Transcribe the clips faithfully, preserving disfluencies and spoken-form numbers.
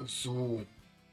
So.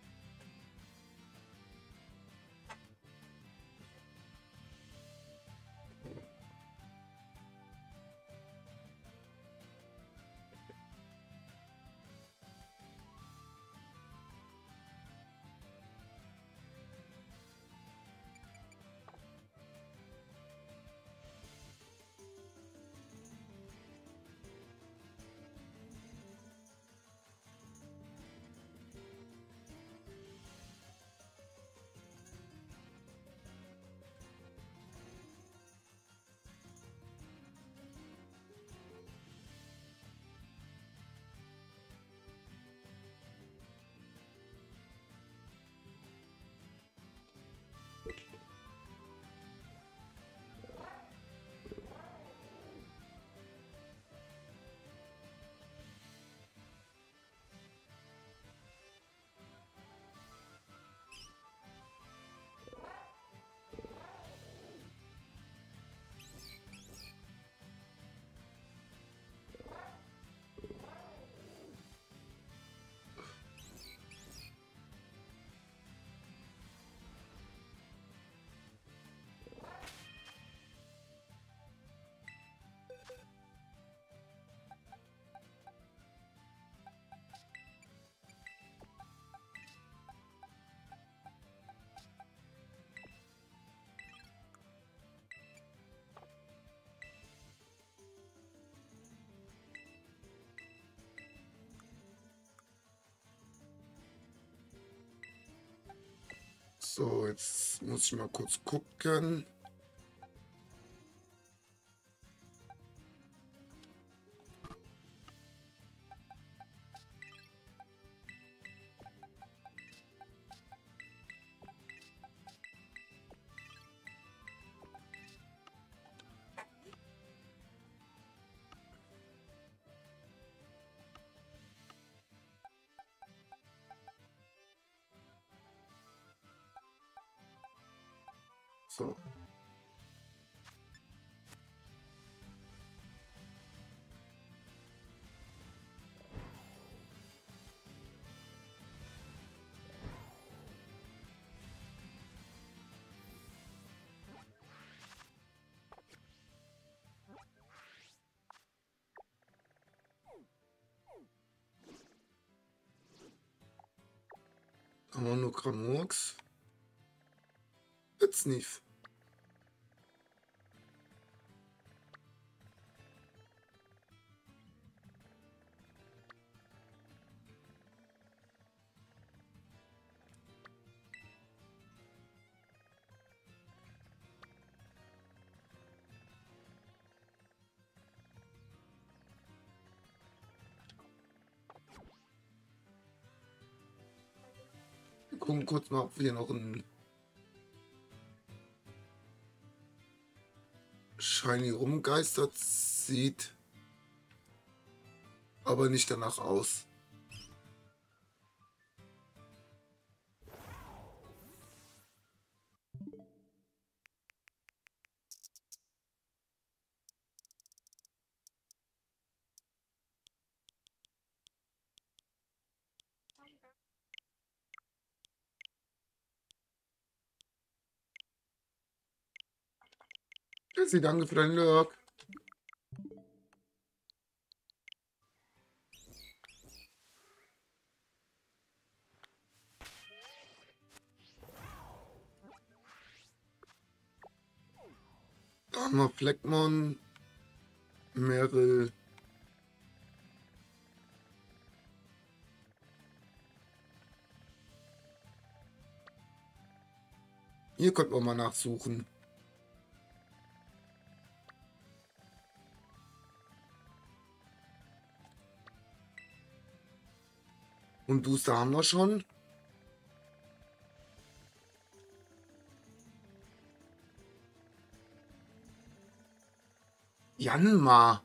So, jetzt muss ich mal kurz gucken. So. Haben wir nur Gramurks? Jetzt nicht. Wir gucken kurz mal, ob wir noch einen Shiny rumgeistert sieht. Aber nicht danach aus. Jesse, danke für deinen Lurk. Da haben wir Fleckmon, Meryl. Hier könnten wir mal nachsuchen. Und Booster haben wir schon. Janma.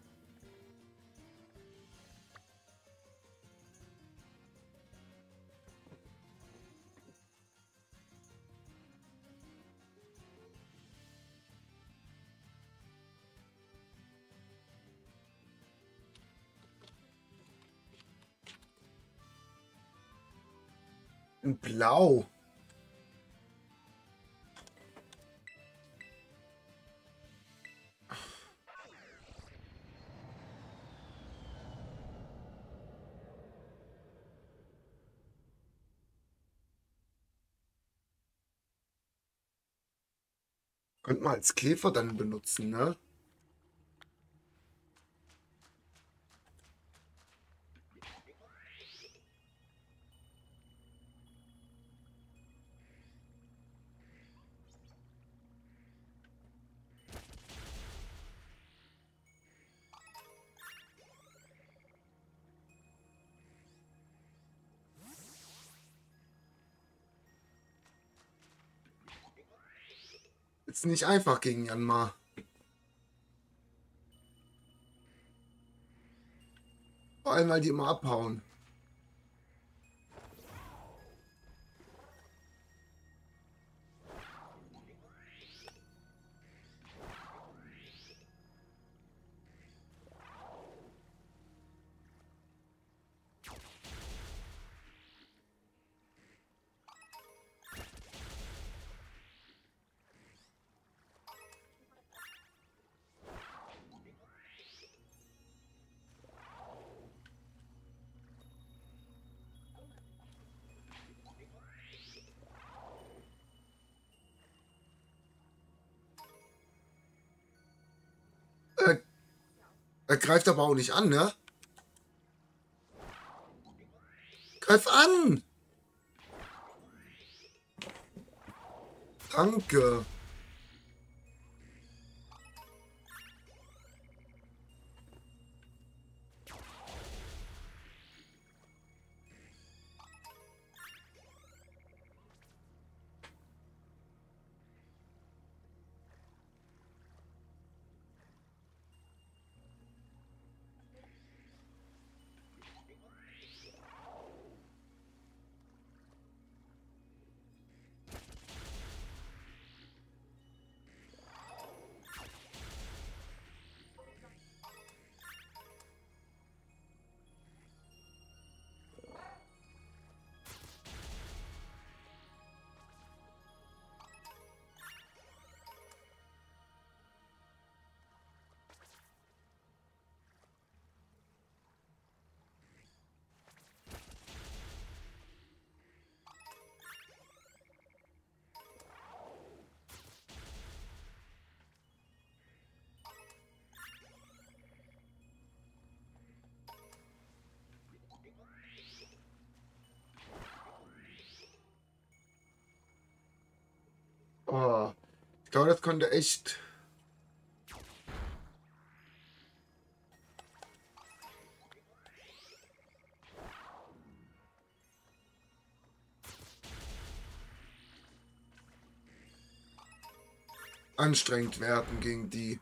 Ein Blau. Könnte man als Käfer dann benutzen, ne? Ist nicht einfach gegen Janmar. Vor allem, weil die immer abhauen. Äh, er greift aber auch nicht an, ne? Greif an! Danke. Oh, ich glaube, das konnte echt. Anstrengend werden gegen die.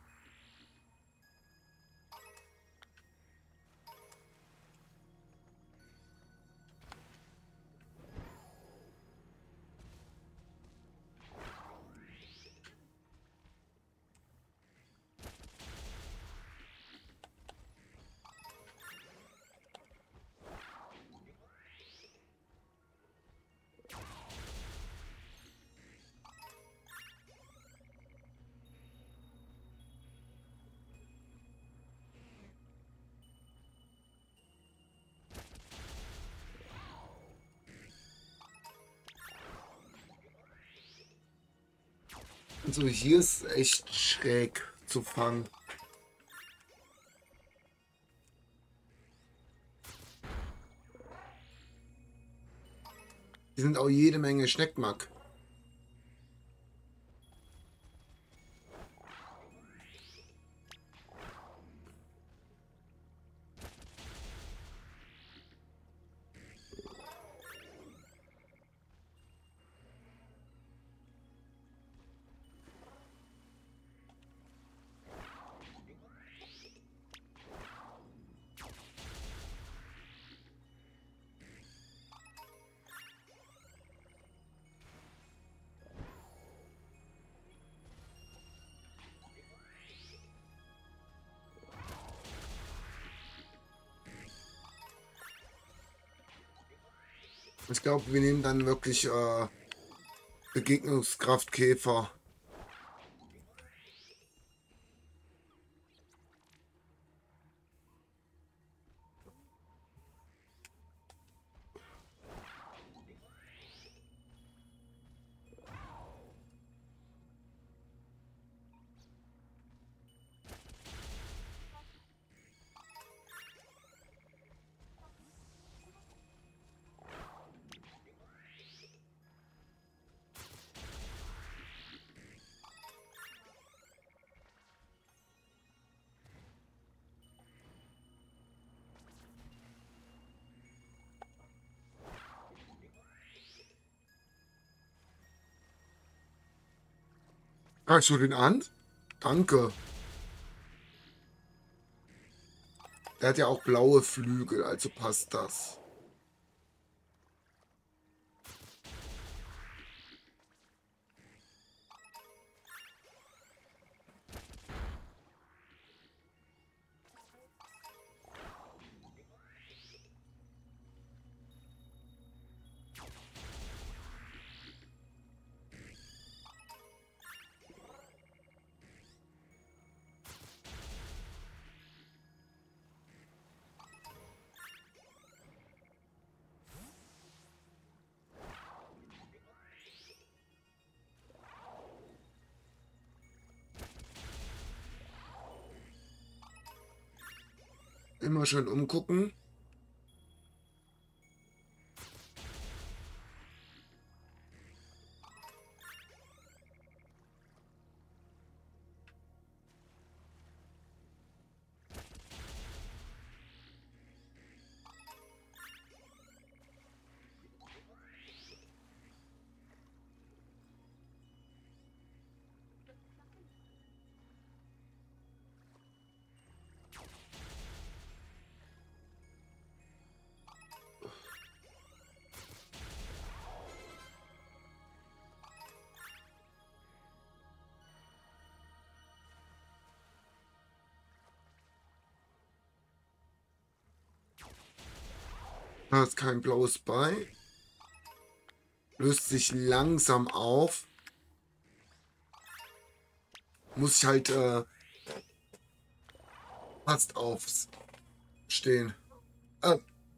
Also hier ist echt schräg zu fangen. Die sind auch jede Menge Schneckmack. Ich glaube, wir nehmen dann wirklich äh, Begegnungskraftkäfer. Ah, schau den an. Danke. Der hat ja auch blaue Flügel, also passt das. Immer schön umgucken. Da ist kein blaues bei. Löst sich langsam auf. Muss ich halt äh, fast aufs stehen. Ah,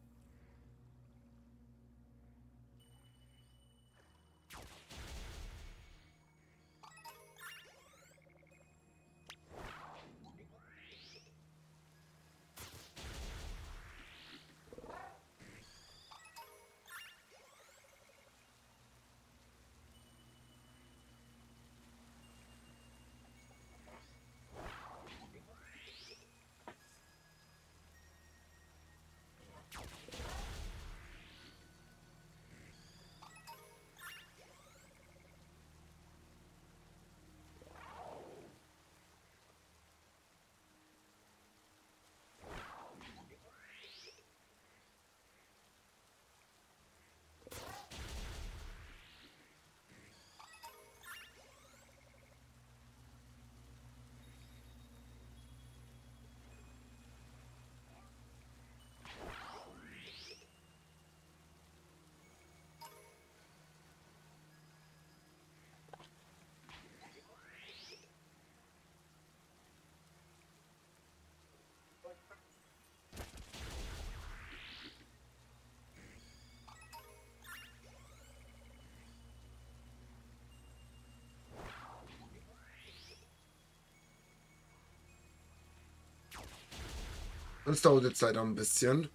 das dauert jetzt leider ein bisschen.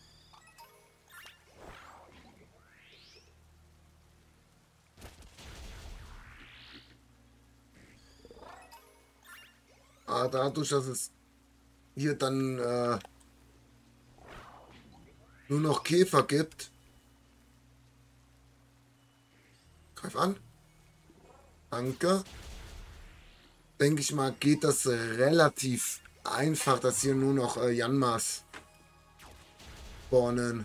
Aber dadurch, dass es hier dann äh, nur noch Käfer gibt. Greif an. Danke. Denke ich mal, geht das relativ einfach, dass hier nur noch äh, Janmas spawnen.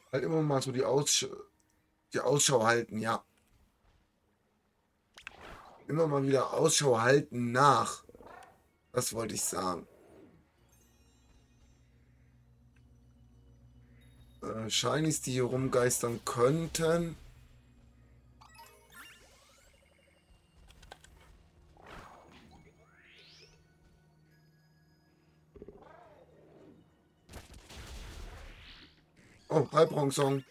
Halt immer mal so die, Aussch die Ausschau halten, ja. Immer mal wieder Ausschau halten nach. Das wollte ich sagen. Äh, Shinies, die hier rumgeistern könnten. Oh, hi Bronzong.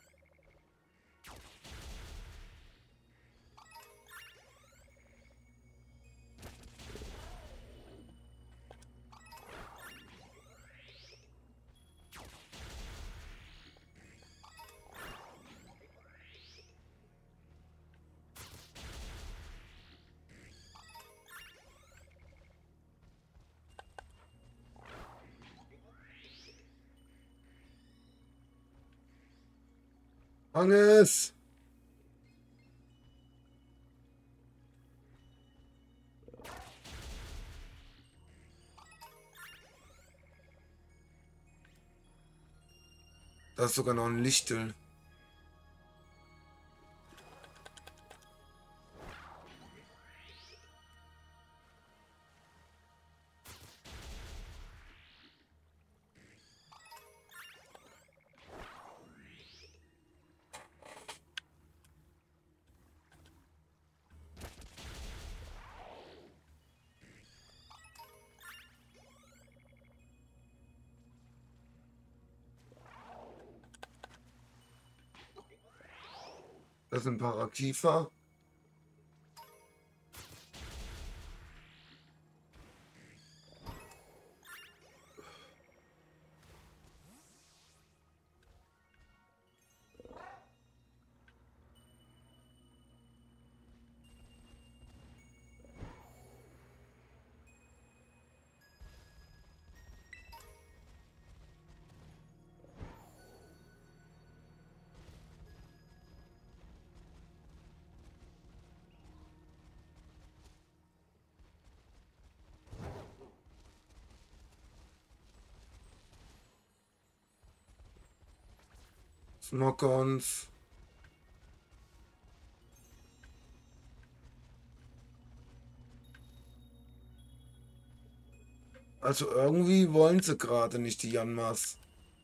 Hannes! Da ist sogar noch ein Lichtel. Das ist ein Parakiefer. Smockons. Also irgendwie wollen sie gerade nicht, die Janmas.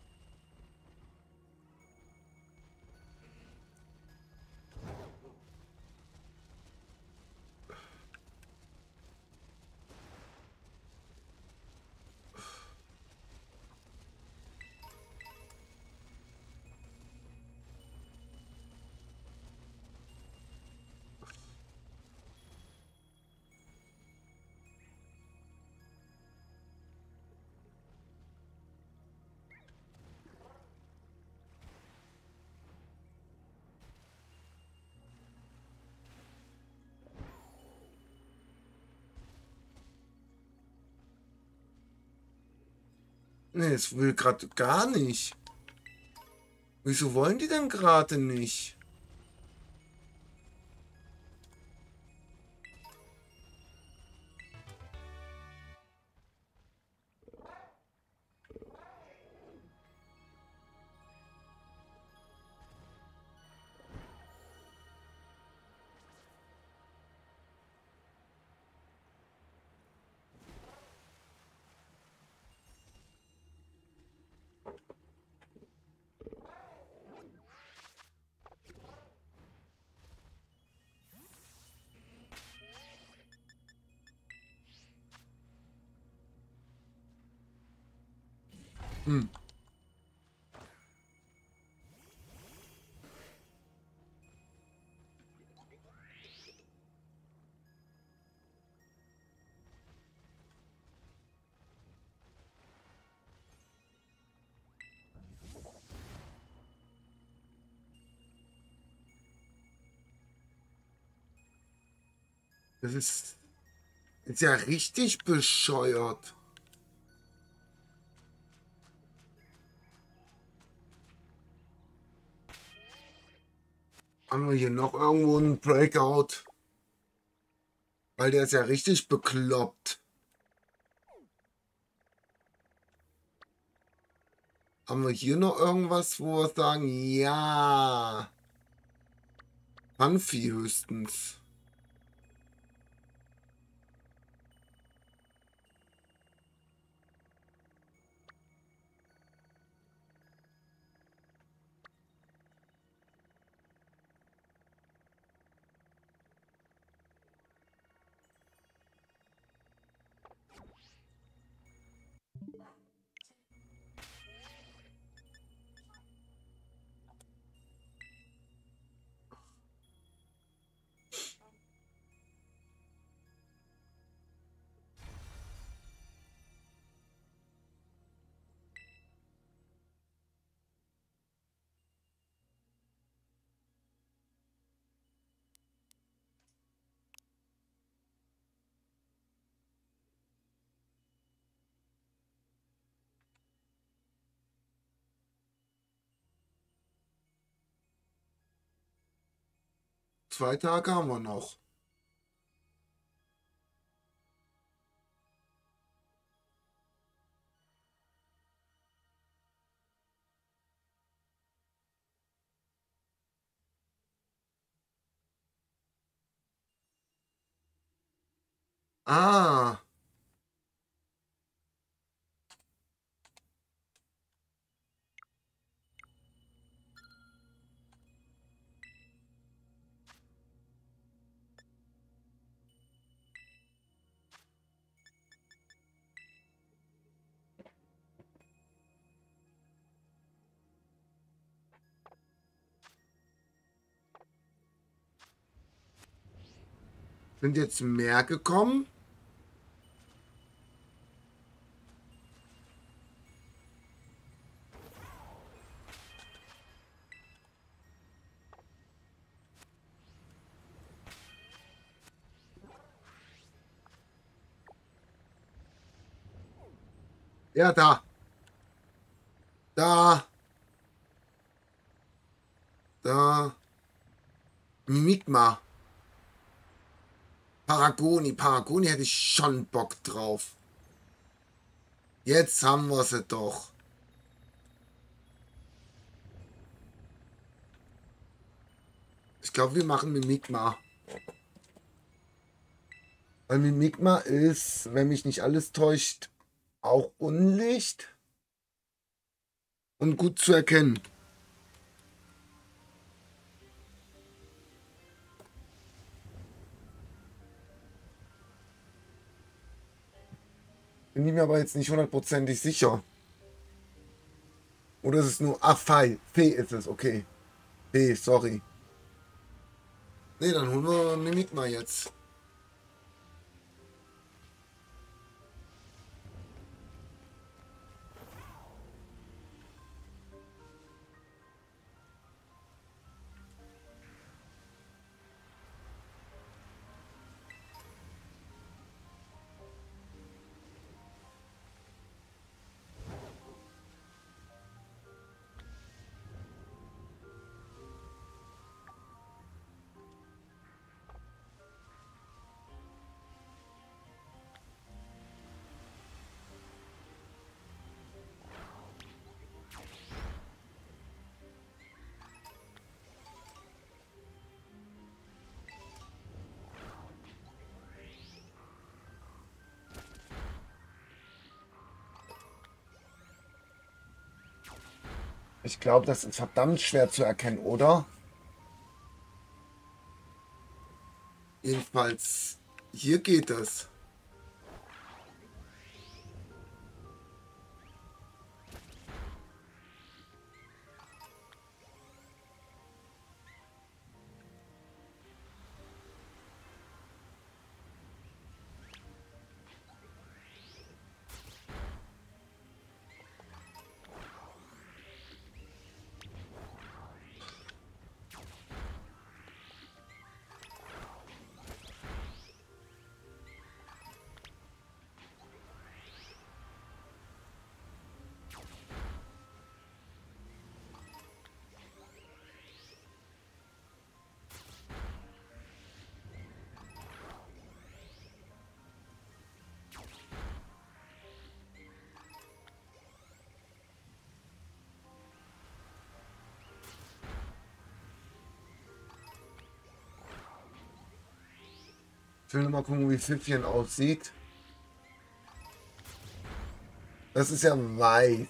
Nee, es will gerade gar nicht. Wieso wollen die denn gerade nicht? Hm. Das ist, ist ja richtig bescheuert. Haben wir hier noch irgendwo einen Breakout? Weil der ist ja richtig bekloppt. Haben wir hier noch irgendwas, wo wir sagen, ja, Hanfi höchstens. Zwei Tage haben wir noch. Ah, sind jetzt mehr gekommen? Ja, da. Da. Da. Mimikma. Paragoni. Paragoni hätte ich schon Bock drauf. Jetzt haben wir sie doch. Ich glaube, wir machen Mimikma. Weil Mimikma ist, wenn mich nicht alles täuscht, auch Unlicht und gut zu erkennen. Bin ich mir aber jetzt nicht hundertprozentig sicher. Oder ist es nur... Ah, Fei. Fee ist es, okay. Fee, sorry. Ne, dann holen wir Mimikma jetzt. Ich glaube, das ist verdammt schwer zu erkennen, oder? Jedenfalls, hier geht es. Ich will nur mal gucken, wie Pfiffchen aussieht. Das ist ja weiß.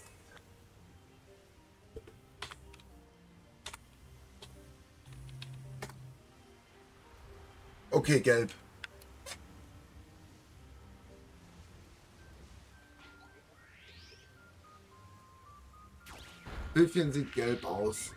Okay, gelb. Pfiffchen sieht gelb aus.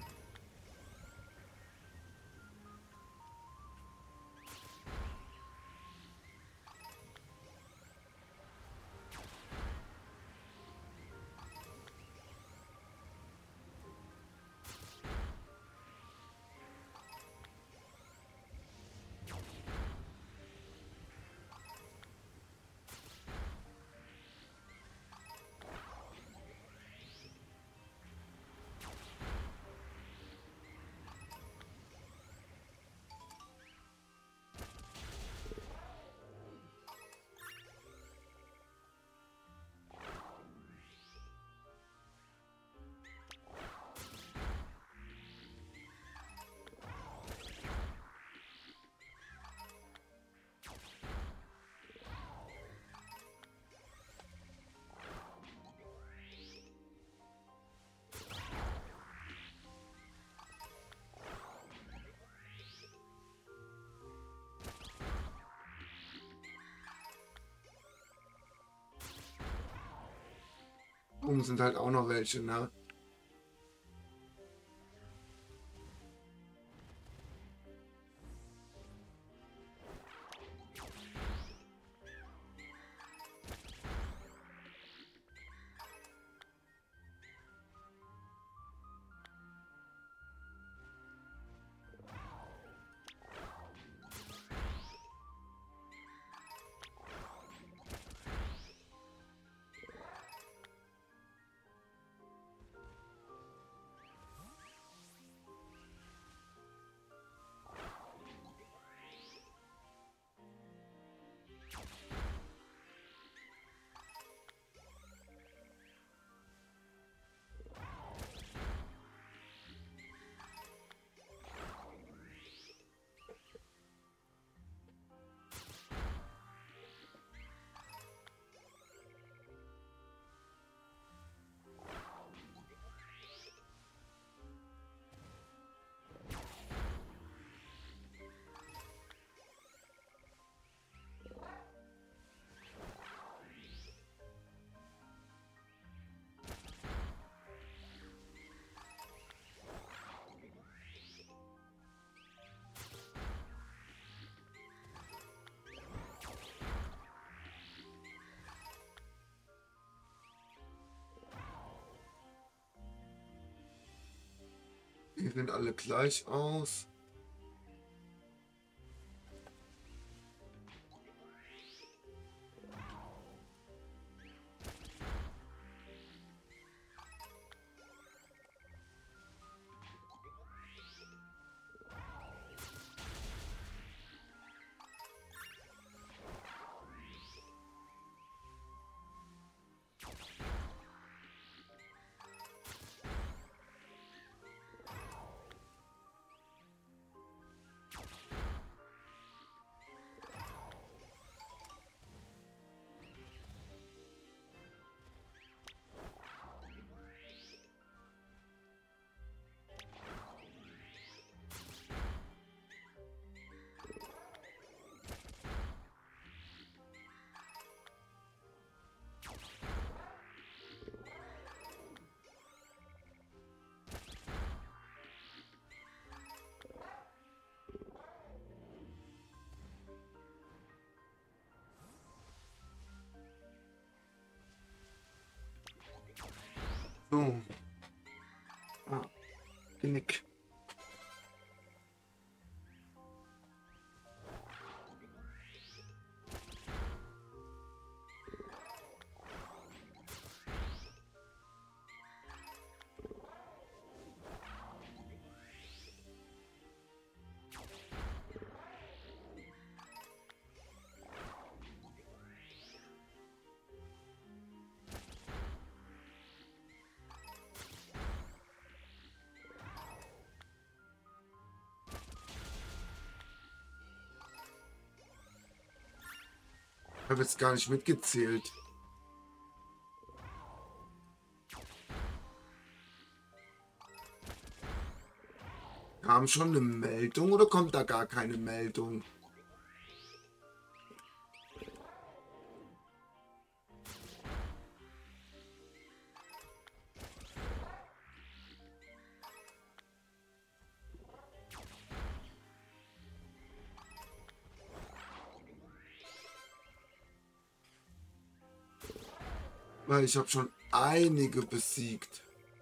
Oben sind halt auch noch welche, ne? Die sehen alle gleich aus. So. Ah, Genick. Ich habe jetzt gar nicht mitgezählt. Kam schon eine Meldung oder kommt da gar keine Meldung? Weil ich habe schon einige besiegt.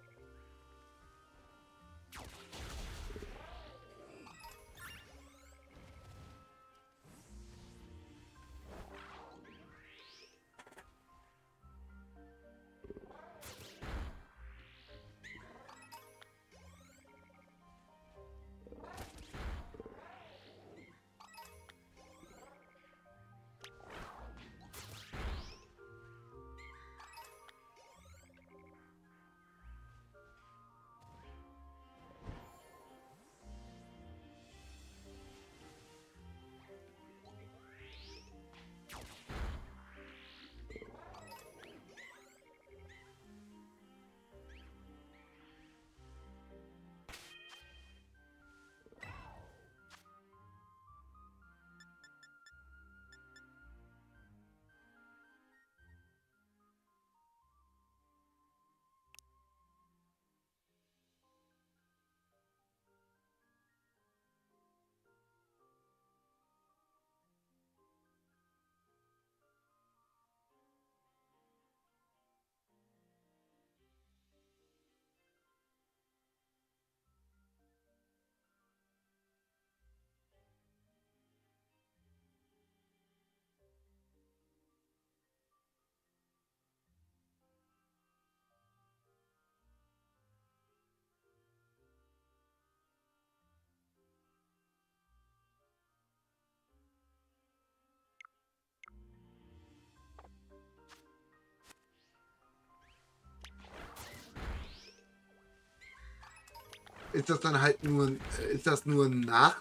Ist das dann halt nur, ist das nur nachts?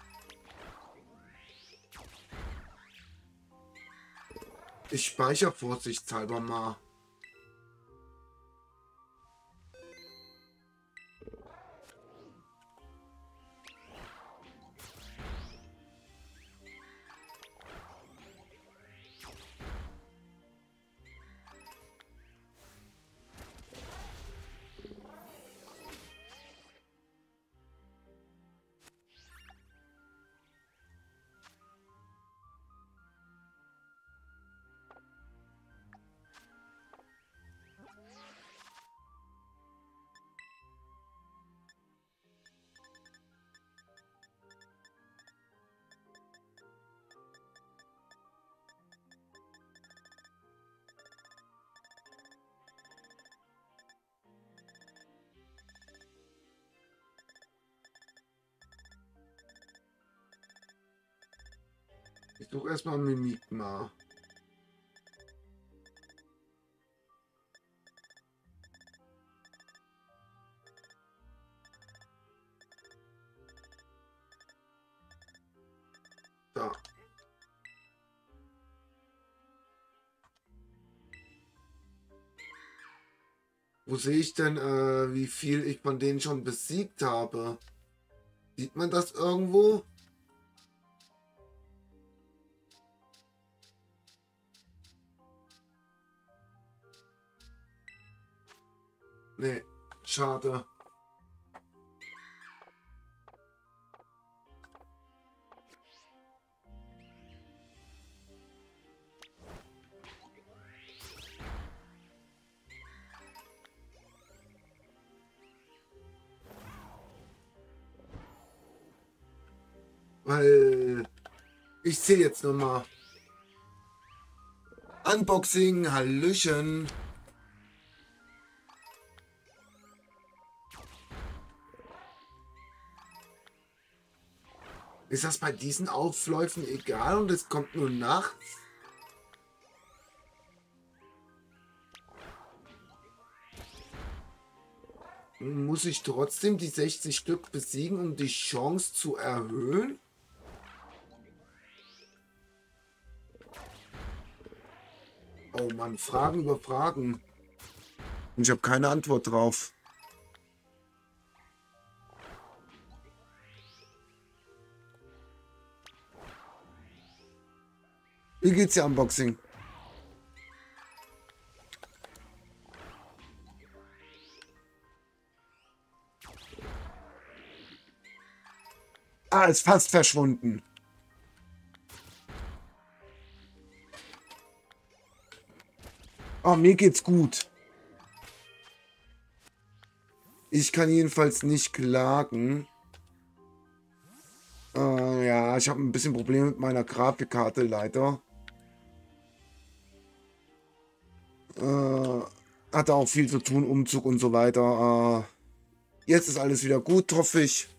Ich speichere vorsichtshalber mal. Ich suche erstmal Mimikma. Da. Wo sehe ich denn, äh, wie viel ich von denen schon besiegt habe? Sieht man das irgendwo? Nee, schade. Weil ich sehe jetzt noch mal. Unboxing, Hallöchen. Ist das bei diesen Aufläufen egal und es kommt nur nachts? Muss ich trotzdem die sechzig Stück besiegen, um die Chance zu erhöhen? Oh Mann, Fragen über Fragen. Und ich habe keine Antwort drauf. Wie geht's dir, Unboxing? Ah, ist fast verschwunden. Oh, mir geht's gut. Ich kann jedenfalls nicht klagen. Äh, ja, ich habe ein bisschen Probleme mit meiner Grafikkarte, leider. Äh, hatte auch viel zu tun, Umzug und so weiter. Äh, jetzt ist alles wieder gut, hoffe ich.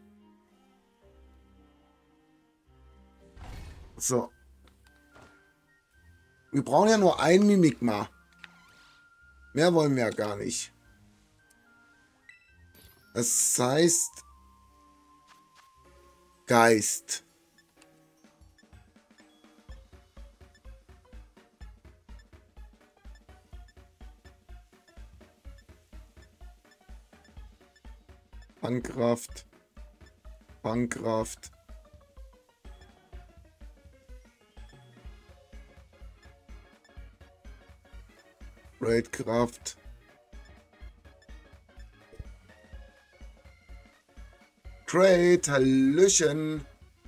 So. Wir brauchen ja nur ein Mimikma. Mehr wollen wir ja gar nicht. Das heißt... Geist. Fangkraft. Fangkraft. Raidkraft. Trade, Hallöchen.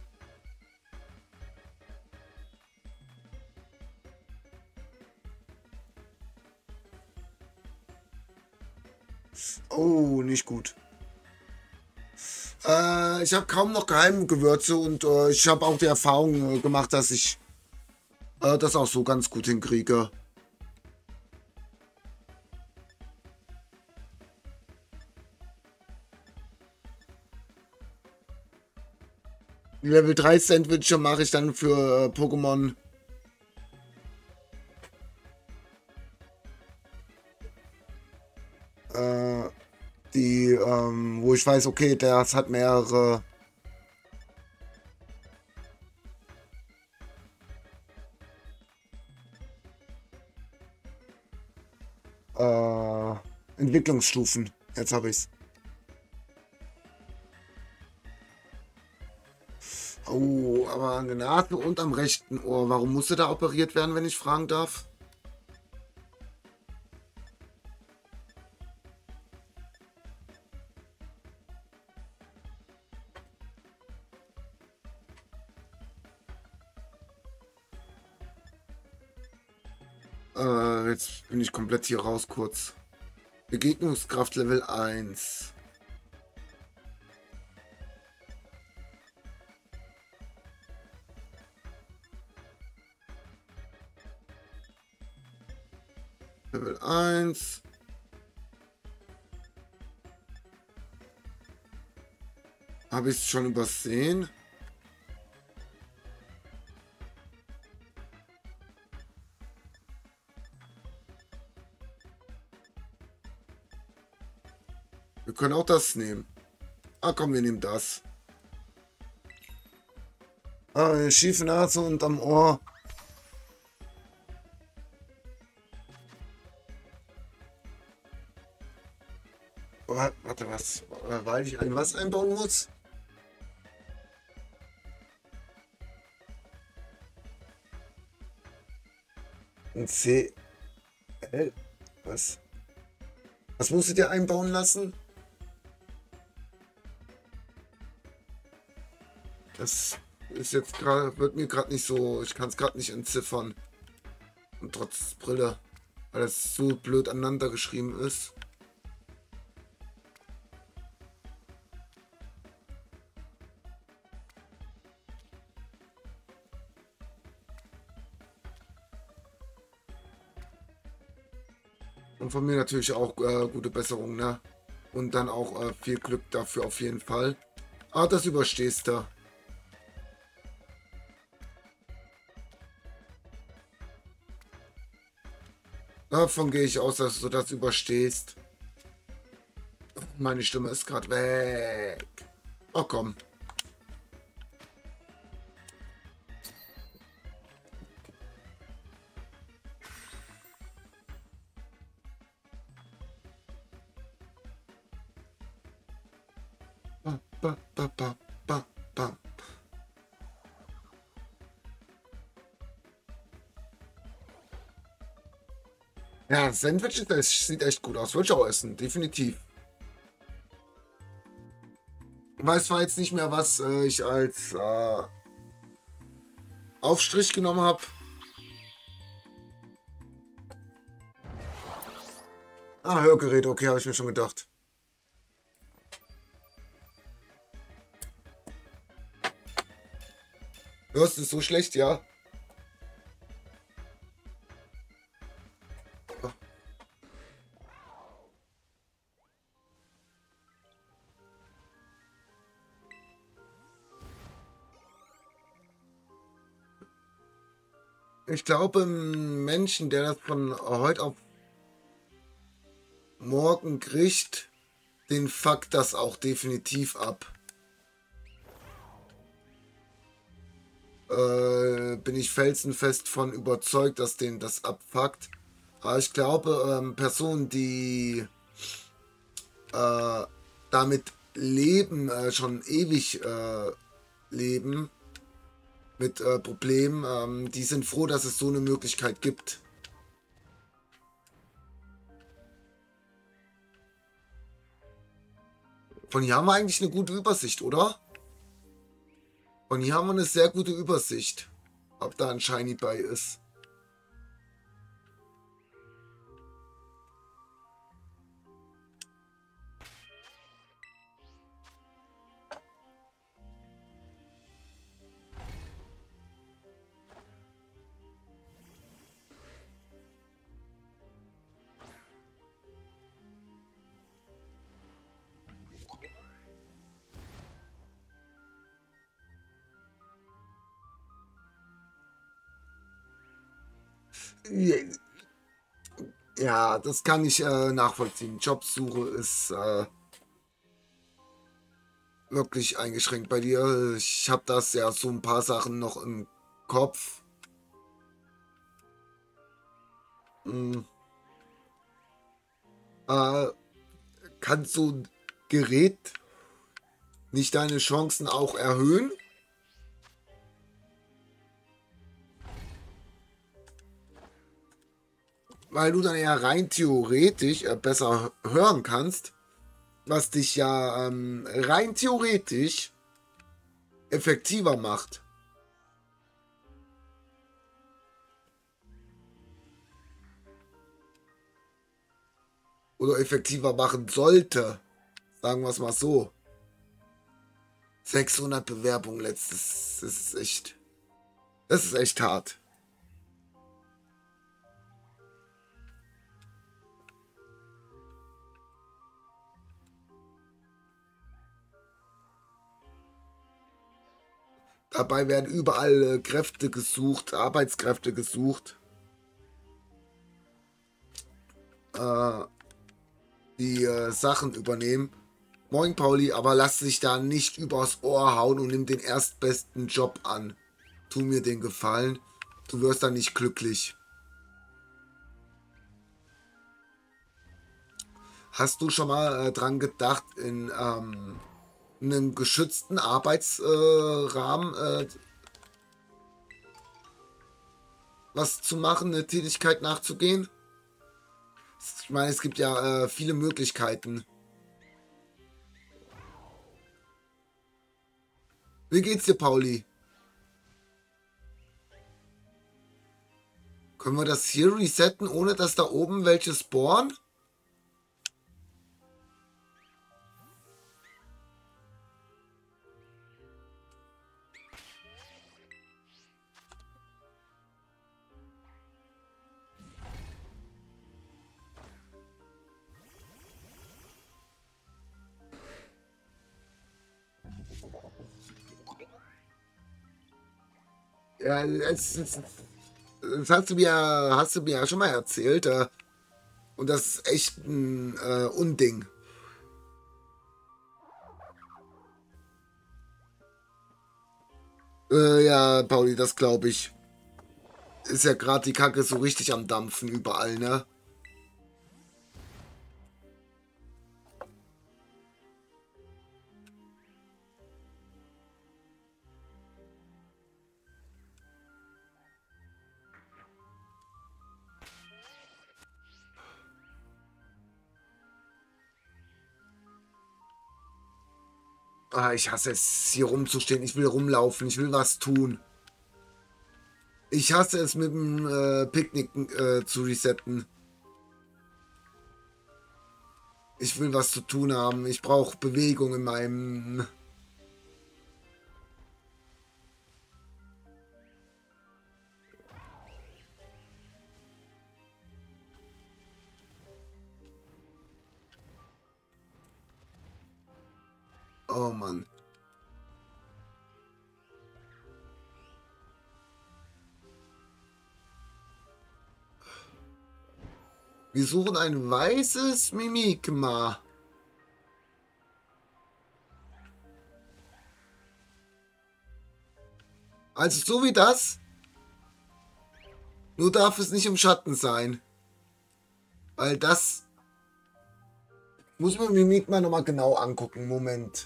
Oh, nicht gut. Äh, ich habe kaum noch Geheimgewürze und äh, ich habe auch die Erfahrung äh, gemacht, dass ich äh, das auch so ganz gut hinkriege. Die Level drei Sandwiche mache ich dann für äh, Pokémon. Äh, die, ähm, wo ich weiß, okay, das hat mehrere äh, Entwicklungsstufen. Jetzt habe ich's. Oh, aber an der Nase und am rechten Ohr. Warum musste da operiert werden, wenn ich fragen darf? Äh, jetzt bin ich komplett hier raus kurz. Begegnungskraft Level eins. Level eins. Habe ich es schon übersehen? Wir können auch das nehmen. Ah, komm, wir nehmen das. Ah, schiefe Nase und am Ohr. Warte, was? Weil ich ein was einbauen muss? Ein C. L. Was? Was musstet ihr einbauen lassen? Das ist jetzt gerade, wird mir gerade nicht so, ich kann es gerade nicht entziffern. Und trotz Brille, weil das so blöd aneinander geschrieben ist. Und von mir natürlich auch äh, gute Besserung, ne? Und dann auch äh, viel Glück dafür auf jeden Fall. Ah, das überstehst du. Davon gehe ich aus, dass du das überstehst. Meine Stimme ist gerade weg. Oh komm. ba, ba, ba, ba, ba. Ja, Sandwich das sieht echt gut aus. Würde ich auch essen, definitiv. Ich weiß zwar jetzt nicht mehr, was äh, ich als äh, Aufstrich genommen habe. Ah, Hörgerät, okay, habe ich mir schon gedacht. Hörst du so schlecht, ja? Ich glaube, ein Menschen, der das von heute auf morgen kriegt, den fuckt das auch definitiv ab. Äh, bin ich felsenfest von überzeugt, dass den das abfuckt. Aber ich glaube, ähm, Personen, die äh, damit leben, äh, schon ewig äh, leben, mit äh, Problemen, ähm, die sind froh, dass es so eine Möglichkeit gibt. Von hier haben wir eigentlich eine gute Übersicht, oder? Von hier haben wir eine sehr gute Übersicht, ob da ein Shiny bei ist. Ja, das kann ich äh, nachvollziehen. Jobsuche ist äh, wirklich eingeschränkt bei dir. Ich habe das ja so ein paar Sachen noch im Kopf. Hm. Äh, kann so ein Gerät nicht deine Chancen auch erhöhen? Weil du dann ja rein theoretisch äh, besser hören kannst, was dich ja ähm, rein theoretisch effektiver macht. Oder effektiver machen sollte. Sagen wir es mal so. sechshundert Bewerbungen letztes. Das ist echt. Das ist echt hart. Dabei werden überall äh, Kräfte gesucht, Arbeitskräfte gesucht, äh, die äh, Sachen übernehmen. Moin Pauli, aber lass dich da nicht übers Ohr hauen und nimm den erstbesten Job an. Tu mir den Gefallen. Du wirst da nicht glücklich. Hast du schon mal äh, dran gedacht, in ähm, einem geschützten Arbeitsrahmen äh, was zu machen, eine Tätigkeit nachzugehen? Ich meine, es gibt ja äh, viele Möglichkeiten. Wie geht's dir, Pauli? Können wir das hier resetten, ohne dass da oben welche spawnen? Ja, es, es, das hast du mir, hast du mir ja schon mal erzählt. Äh, und das ist echt ein äh, Unding. Äh, ja, Pauli, das glaube ich. Ist ja gerade die Kacke so richtig am Dampfen überall, ne? Ah, ich hasse es, hier rumzustehen. Ich will rumlaufen. Ich will was tun. Ich hasse es, mit dem äh, Picknick äh, zu resetten. Ich will was zu tun haben. Ich brauche Bewegung in meinem... Oh Mann. Wir suchen ein weißes Mimikma. Also so wie das. Nur darf es nicht im Schatten sein. Weil das... Muss man Mimikma nochmal genau angucken. Moment.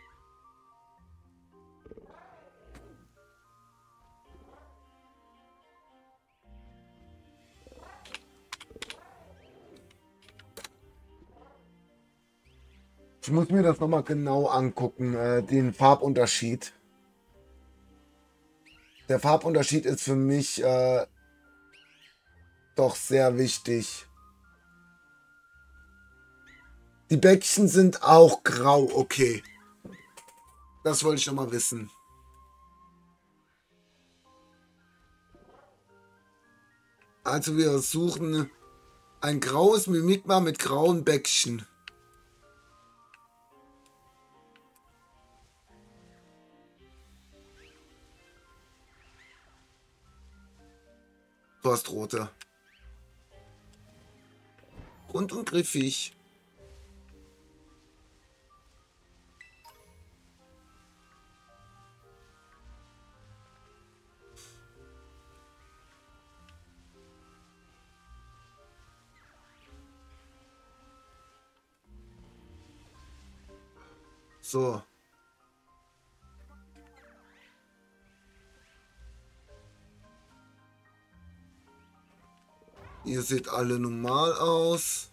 Ich muss mir das nochmal genau angucken, äh, den Farbunterschied. Der Farbunterschied ist für mich äh, doch sehr wichtig. Die Bäckchen sind auch grau, okay. Das wollte ich nochmal wissen. Also wir suchen ein graues Mimikma mit grauen Bäckchen. Du hast rote. Rund und griffig. So. Ihr seht alle normal aus.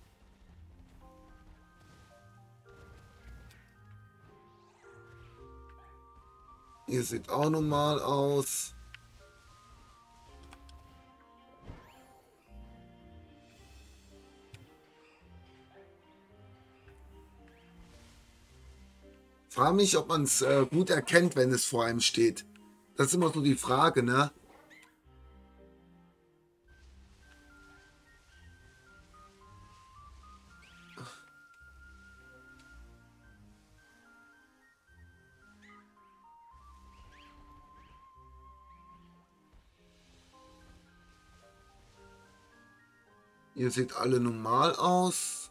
Ihr seht auch normal aus. Frage mich, ob man es äh, gut erkennt, wenn es vor einem steht. Das ist immer so die Frage, ne? Ihr seht alle normal aus.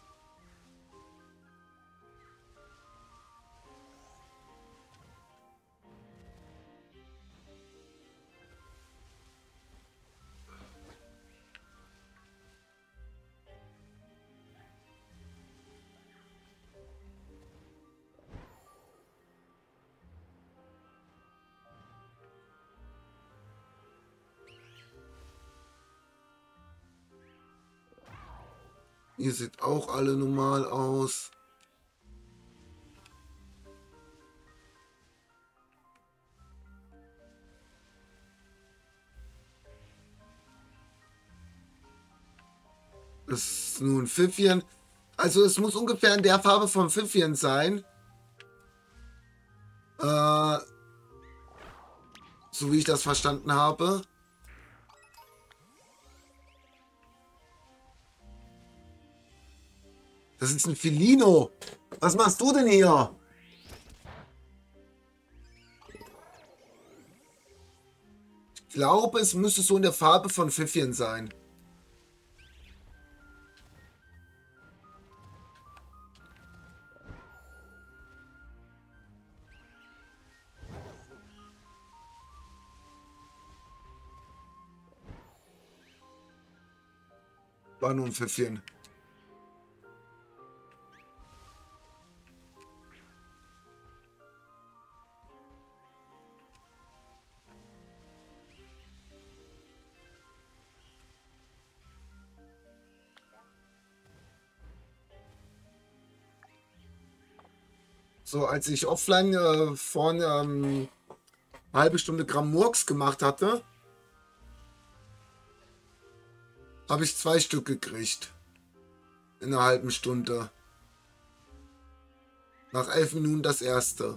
Ihr seht auch alle normal aus. Das ist nun Pfiffchen. Also es muss ungefähr in der Farbe vom Pfiffchen sein. Äh, so wie ich das verstanden habe. Das ist ein Felino. Was machst du denn hier? Ich glaube, es müsste so in der Farbe von Pfiffchen sein. War nur ein Pfiffchen. So, als ich offline äh, vorne ähm, eine halbe Stunde Gramm Murks gemacht hatte, habe ich zwei Stück gekriegt. In einer halben Stunde. Nach elf Minuten das erste.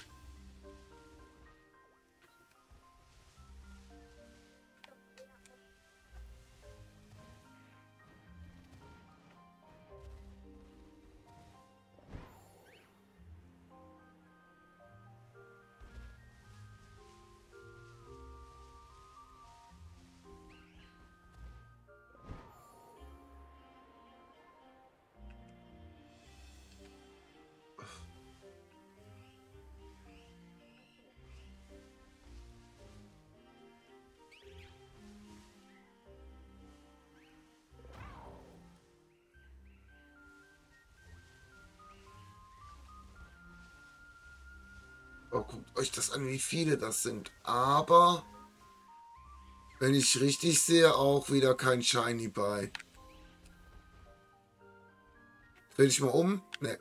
Oh, guckt euch das an, wie viele das sind. Aber, wenn ich richtig sehe, auch wieder kein Shiny bei. Dreh dich mal um. Ne.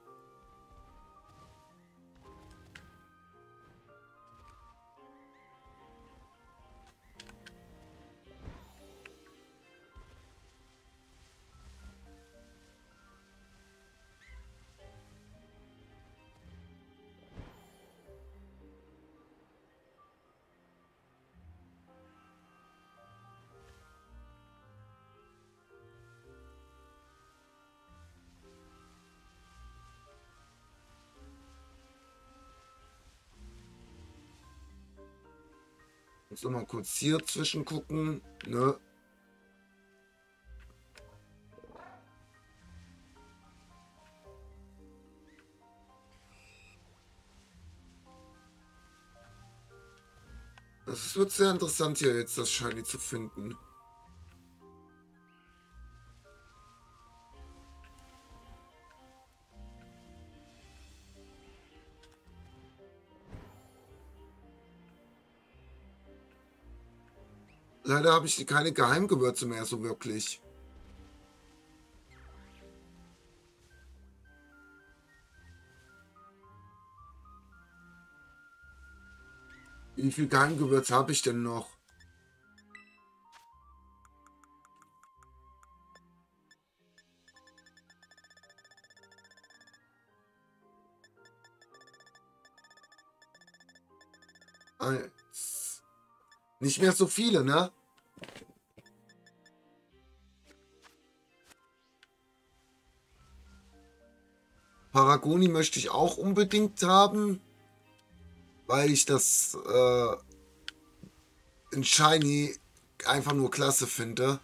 Jetzt noch mal kurz hier zwischen gucken. Ne. Das wird sehr interessant hier jetzt, das Shiny zu finden. Leider habe ich keine Geheimgewürze mehr so wirklich. Wie viel Geheimgewürz habe ich denn noch? Eins. Nicht mehr so viele, ne? Paragoni möchte ich auch unbedingt haben, weil ich das äh, in Shiny einfach nur klasse finde.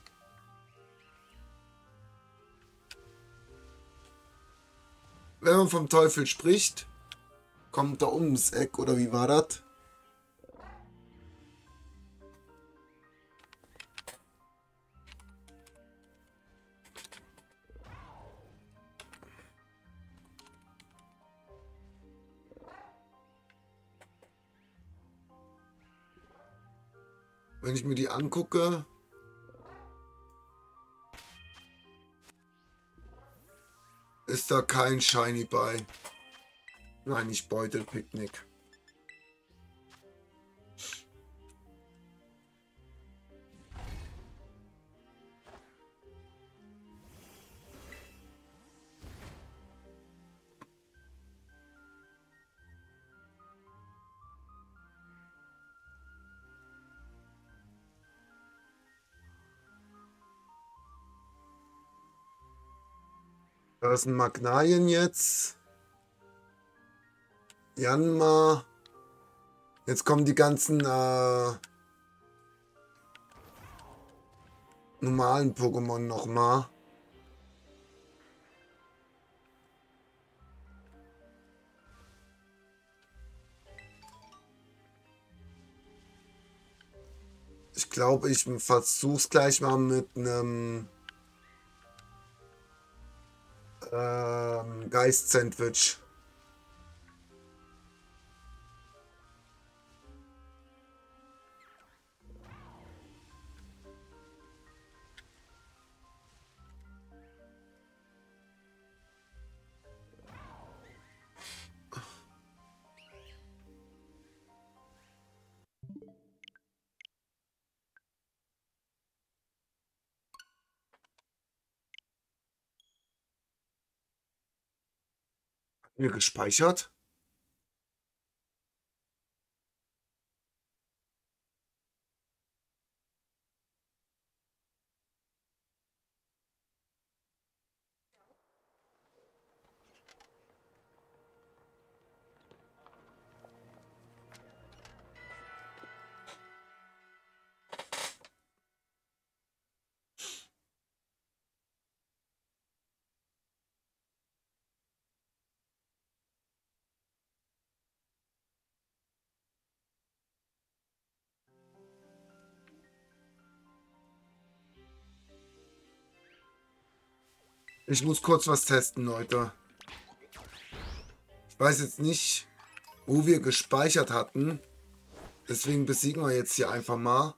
Wenn man vom Teufel spricht, kommt da ums Eck, oder wie war das? Wenn ich mir die angucke, ist da kein Shiny bei. Nein, nicht Beutelpicknick. Da ist ein Magnalien jetzt. Janma. Jetzt kommen die ganzen äh, normalen Pokémon nochmal. Ich glaube, ich versuch's gleich mal mit einem ähm, Geist-Sandwich. Mir gespeichert. Ich muss kurz was testen, Leute. Ich weiß jetzt nicht, wo wir gespeichert hatten. Deswegen besiegen wir jetzt hier einfach mal.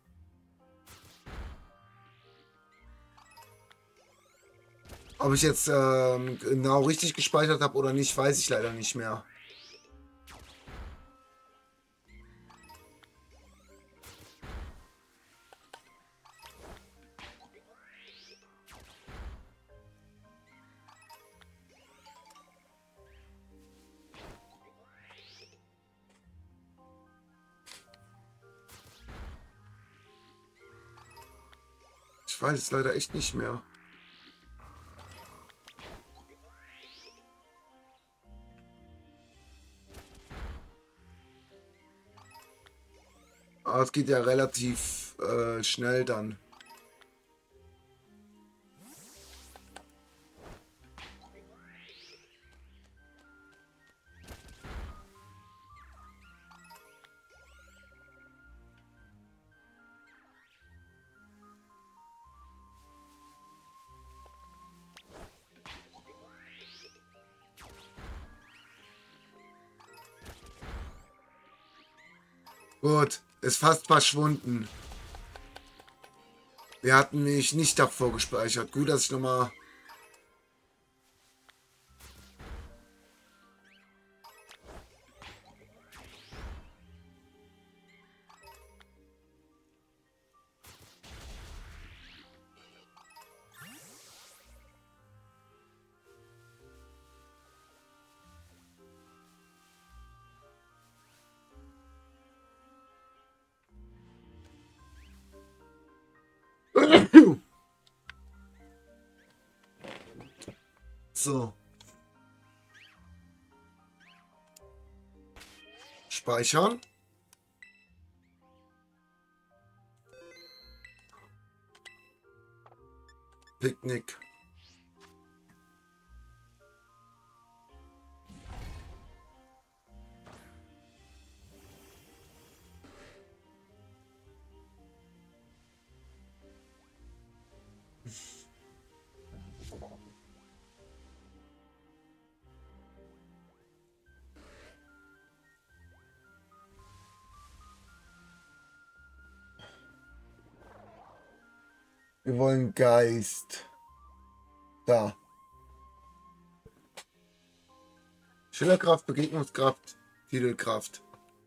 Ob ich jetzt ähm, genau richtig gespeichert habe oder nicht, weiß ich leider nicht mehr. Ich weiß es leider echt nicht mehr. Aber es geht ja relativ äh, schnell dann. Gut, ist fast verschwunden. Wir hatten mich nicht davor gespeichert. Gut, dass ich nochmal... So. Speichern. Picknick. Wir wollen Geist. Da. Schillerkraft, Begegnungskraft, Titelkraft.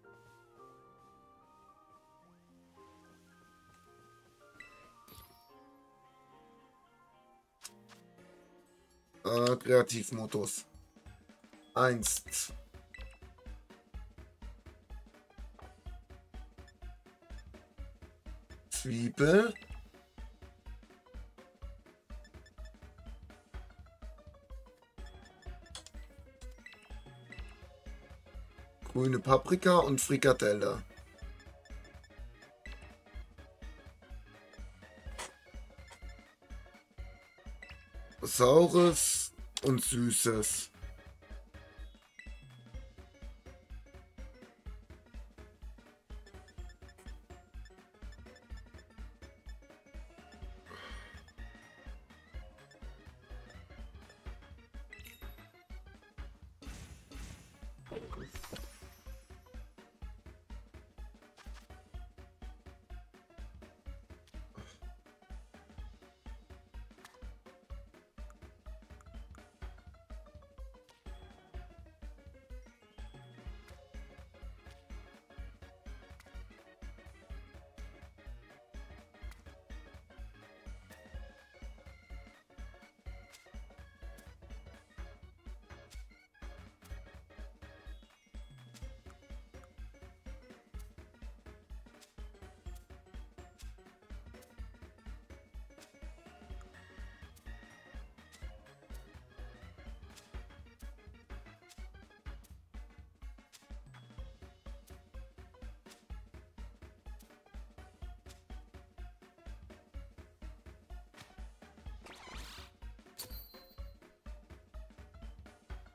Äh, Kreativmodus. Eins. Zwiebel. Grüne Paprika und Frikadelle. Saures und Süßes.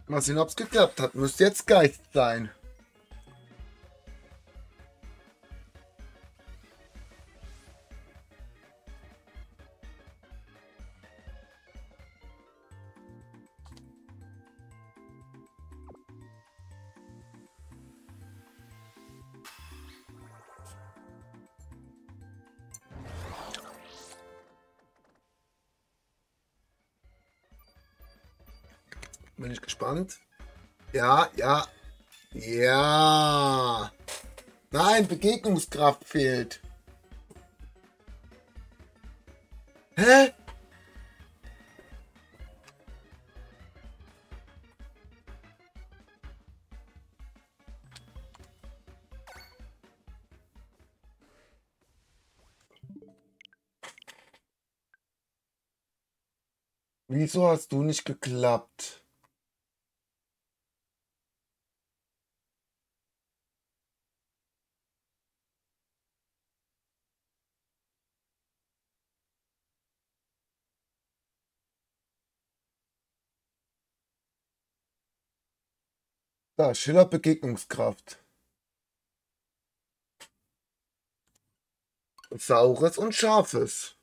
Mal sehen, ob es geklappt hat. Müsste jetzt Geist sein. Bin ich gespannt. Ja, ja, ja. Nein, Begegnungskraft fehlt. Hä? Wieso hast du nicht geklappt? Da, Schiller Begegnungskraft. Saures und Scharfes.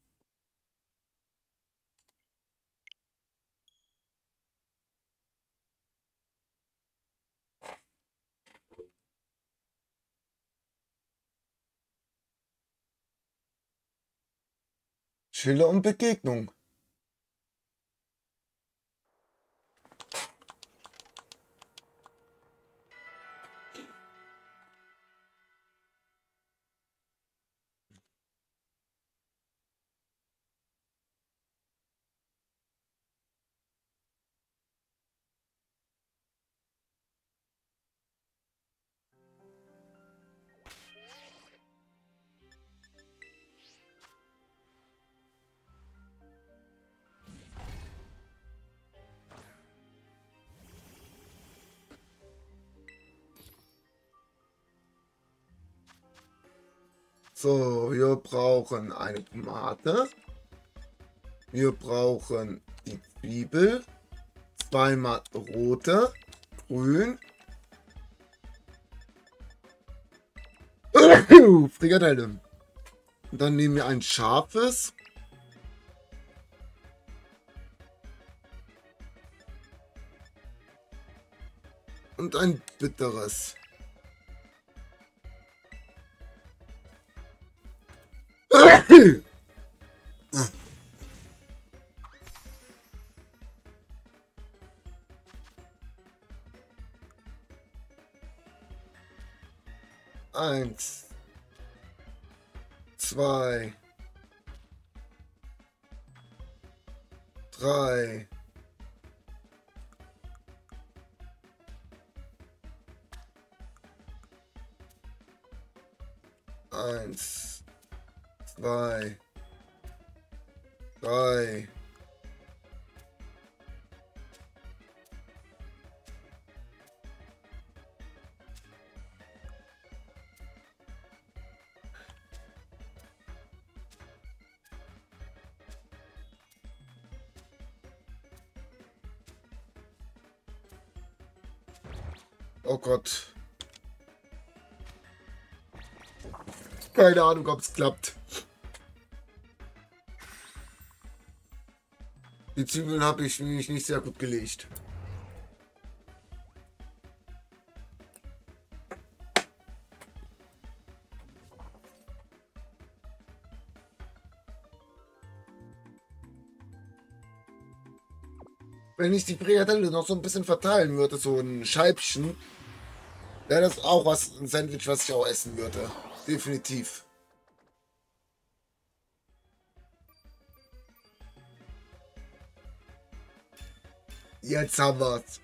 Schiller und Begegnung. So, wir brauchen eine Tomate. Wir brauchen die Zwiebel. Zweimal rote, grün. Frikadelle. Und dann nehmen wir ein scharfes. Und ein bitteres. Eins, zwei, drei, eins, zwei, drei. Oh Gott. Keine Ahnung, ob es klappt. Die Zwiebeln habe ich nämlich nicht sehr gut gelegt. Wenn ich die Frikadelle noch so ein bisschen verteilen würde, so ein Scheibchen, wäre das auch was, ein Sandwich, was ich auch essen würde. Definitiv. Jetzt haben wir's.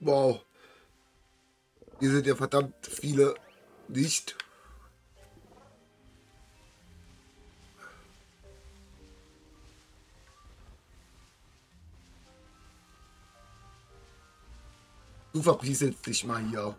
Wow, hier sind ja verdammt viele nicht. Du verpieselst dich mal hier.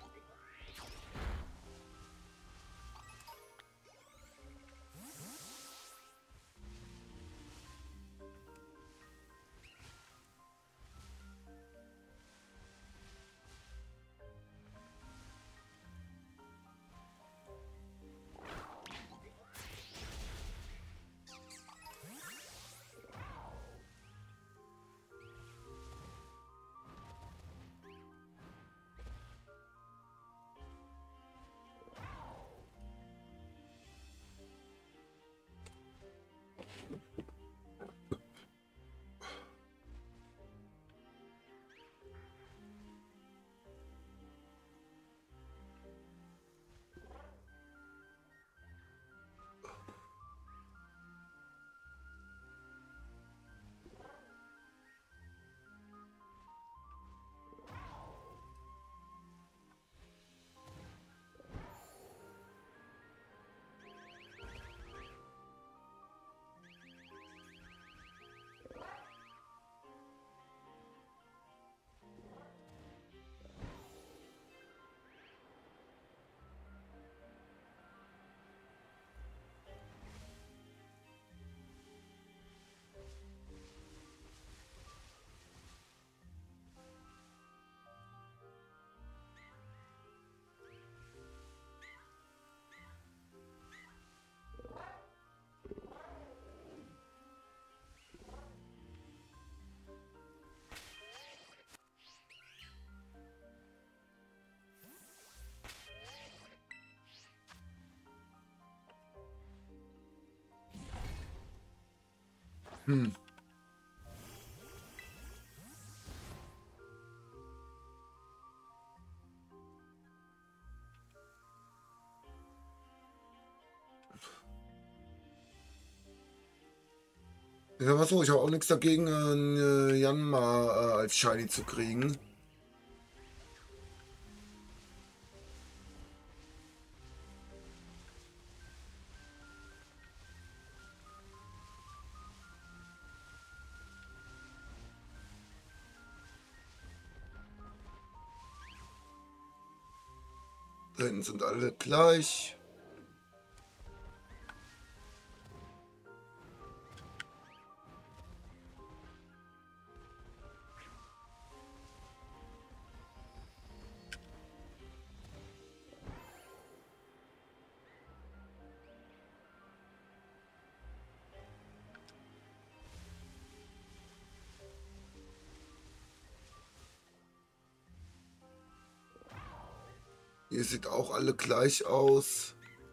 Hm. Ja, was so, ich habe auch nichts dagegen, äh, Janma äh, als Shiny zu kriegen. Da hinten sind alle gleich. Hier sieht auch alle gleich aus.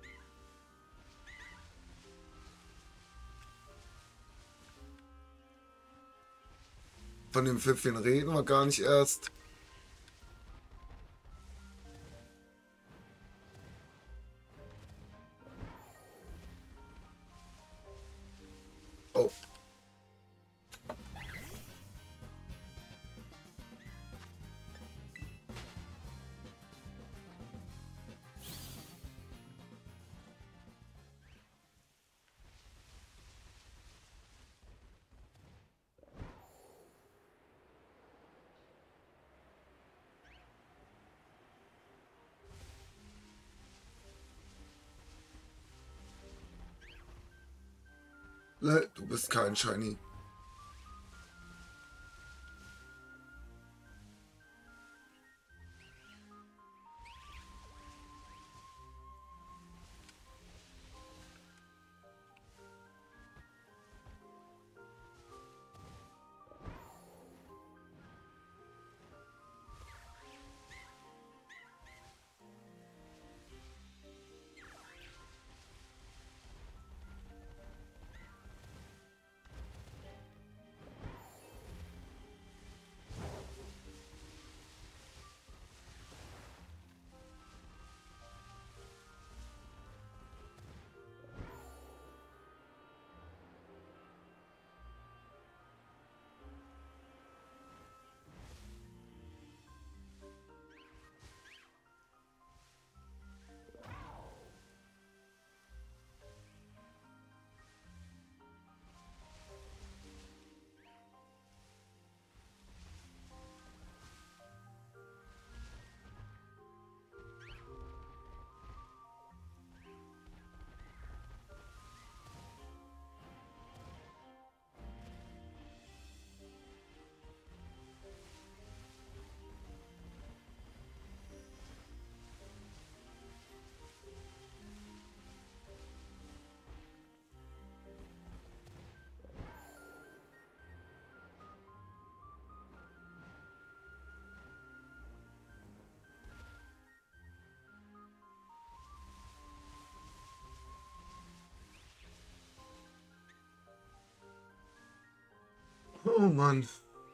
Von dem Pfiffchen reden wir gar nicht erst. Oh. Ne, du bist kein Shiny. Oh Mann.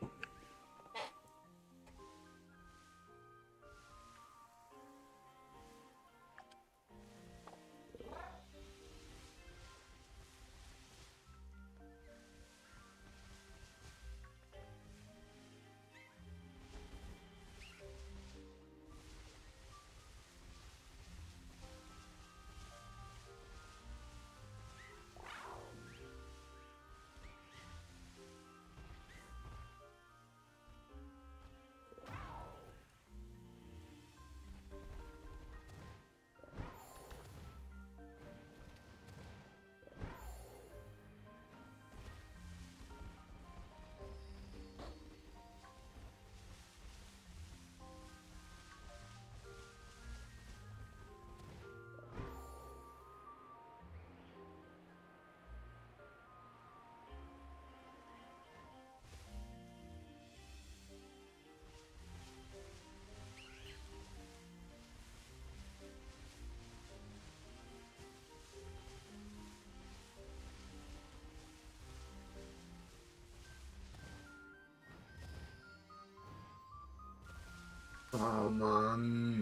Oh Mann.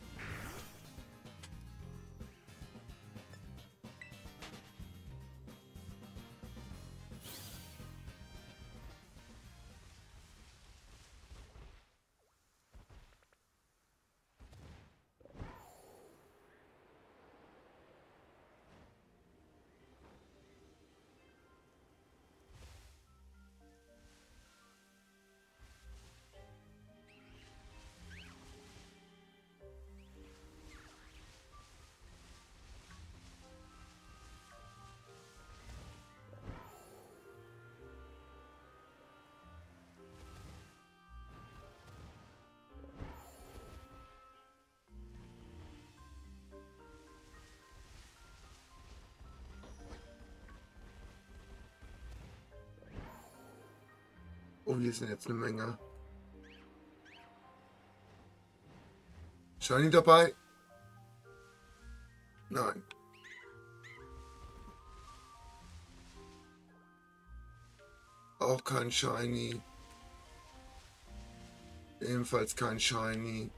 Oh, hier sind jetzt eine Menge. Shiny dabei? Nein. Auch kein Shiny. Ebenfalls kein Shiny.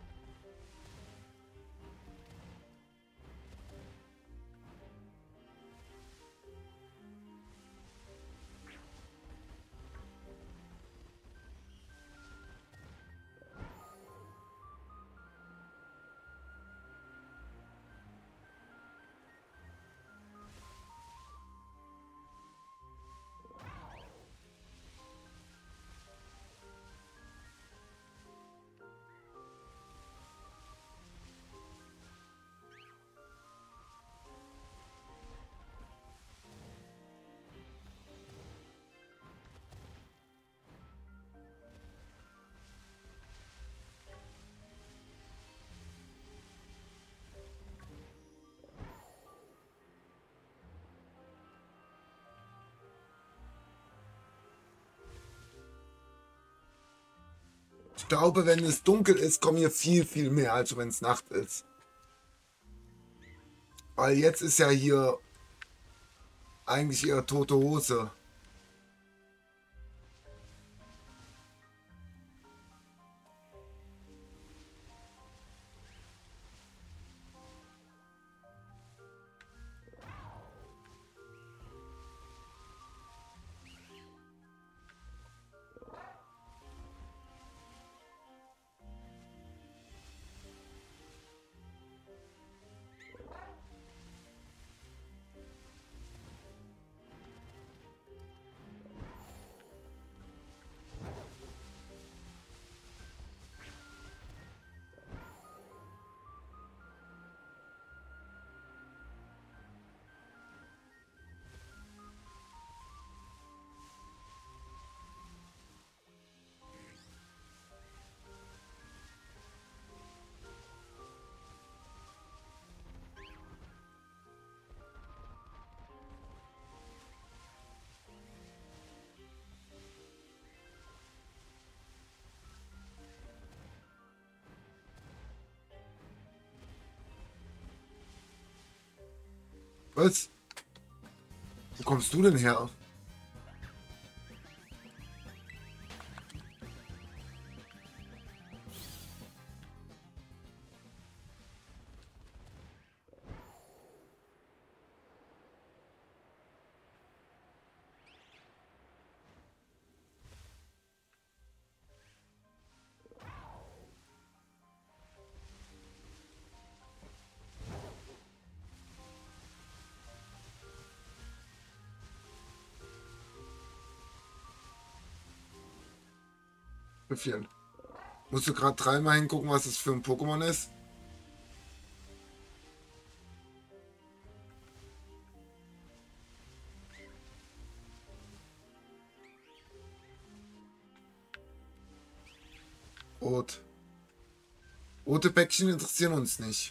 Ich glaube, wenn es dunkel ist, kommen hier viel, viel mehr, als wenn es Nacht ist. Weil jetzt ist ja hier eigentlich eher tote Hose. Was? Wo kommst du denn her? Pfiffchen. Musst du gerade dreimal hingucken, was es für ein Pokémon ist? Rot. Rote Päckchen interessieren uns nicht.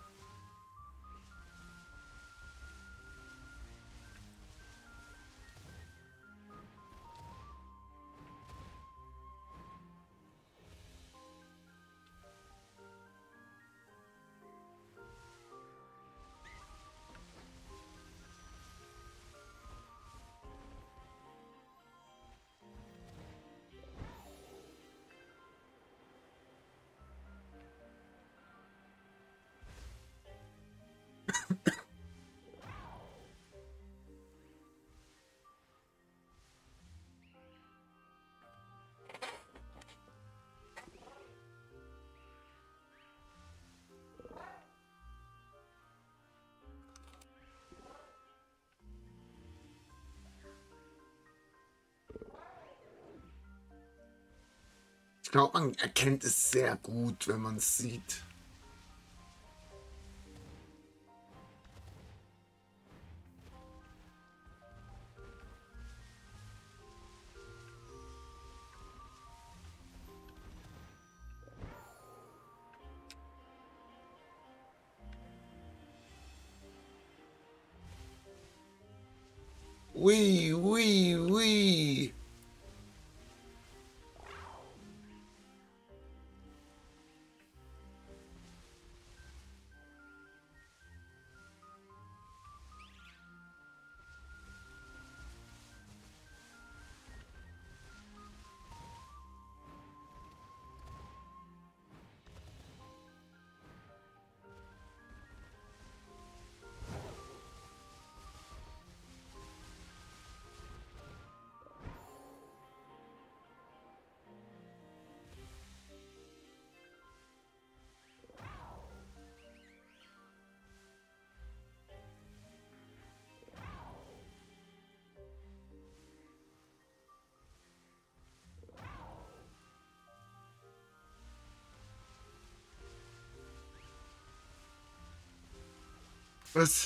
Ich glaube, man erkennt es sehr gut, wenn man es sieht. Ui, ui, ui. Was?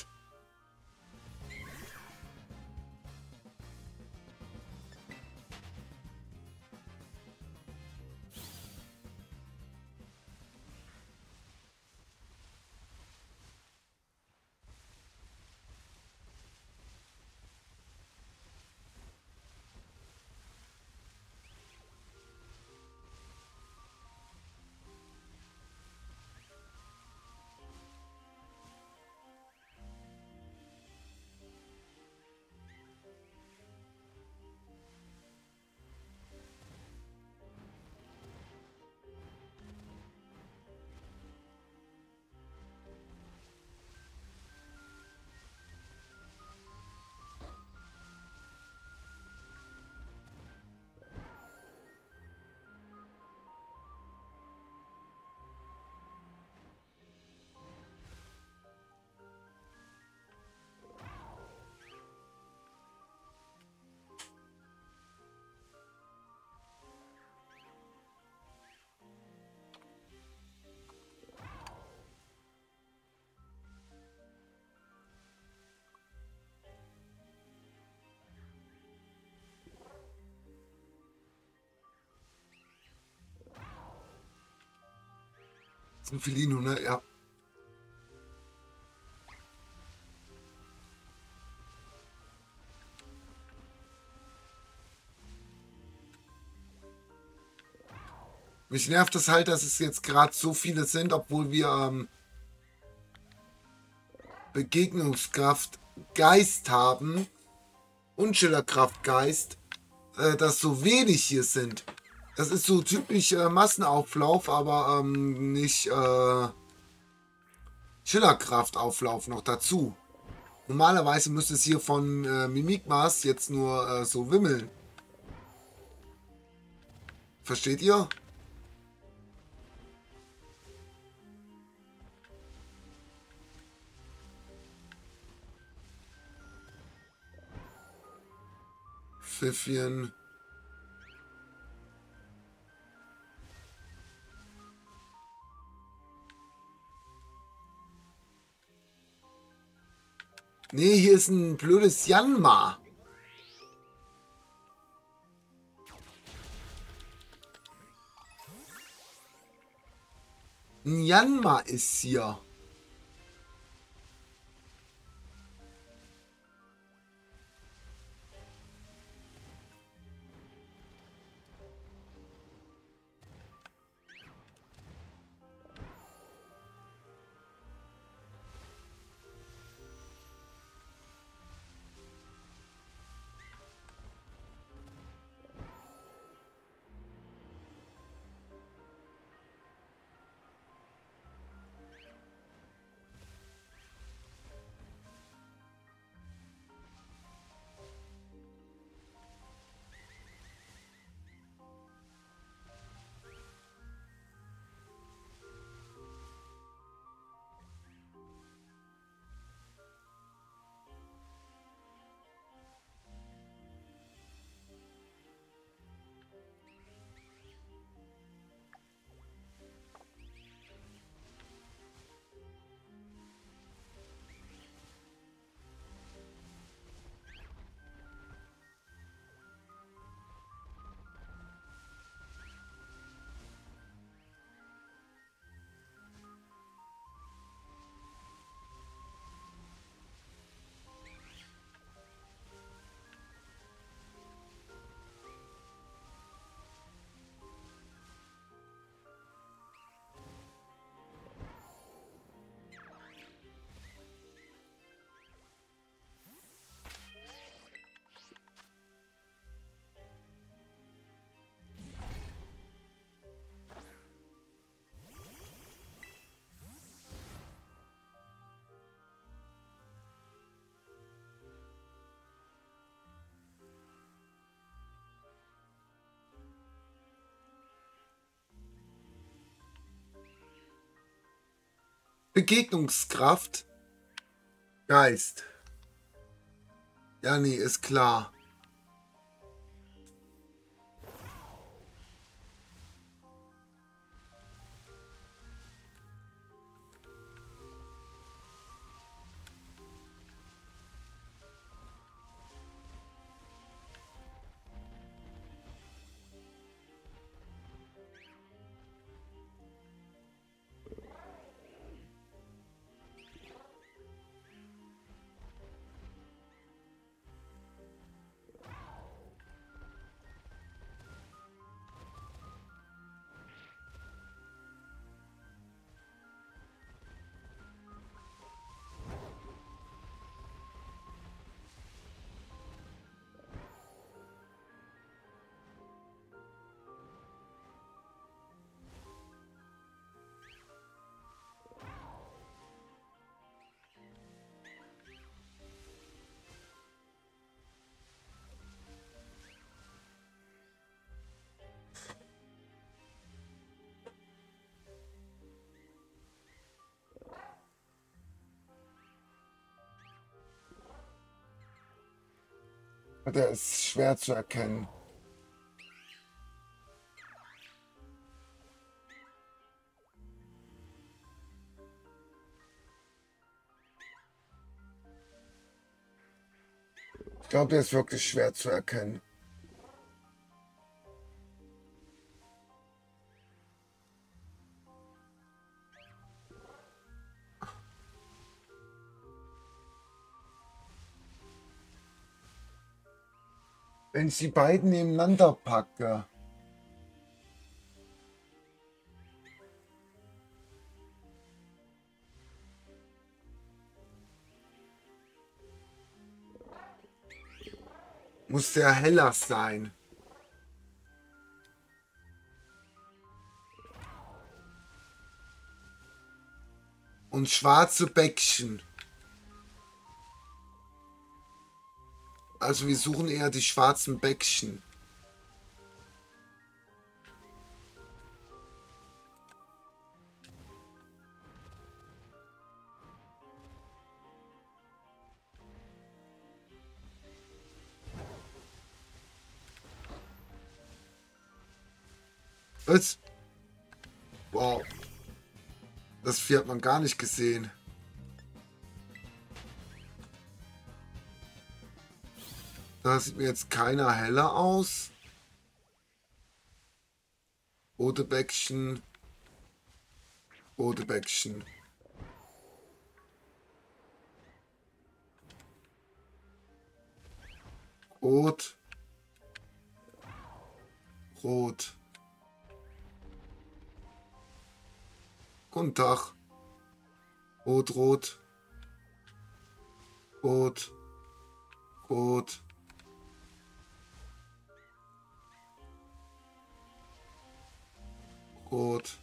Das ist ein Felino, ne? Ja. Mich nervt es halt, dass es jetzt gerade so viele sind, obwohl wir ähm, Begegnungskraft Geist haben und Schillerkraft Geist, äh, dass so wenig hier sind. Das ist so typisch äh, Massenauflauf, aber ähm, nicht äh, Schillerkraftauflauf noch dazu. Normalerweise müsste es hier von äh, Mimikmas jetzt nur äh, so wimmeln. Versteht ihr? Pfiffchen. Nee, hier ist ein blödes Janma. Ein Janma ist hier. Begegnungskraft. Geist. Ja, nee, ist klar. Der ist schwer zu erkennen. Ich glaube, der ist wirklich schwer zu erkennen. Wenn ich die beiden nebeneinander packe. Muss der heller sein. Und schwarze Bäckchen. Also wir suchen eher die schwarzen Bäckchen. Was? Wow. Das Vieh hat man gar nicht gesehen. Da sieht mir jetzt keiner heller aus. Rote Bäckchen. Rote Bäckchen. Rot. Rot. Guten Tag. Rot, rot. Rot. Rot. Rot.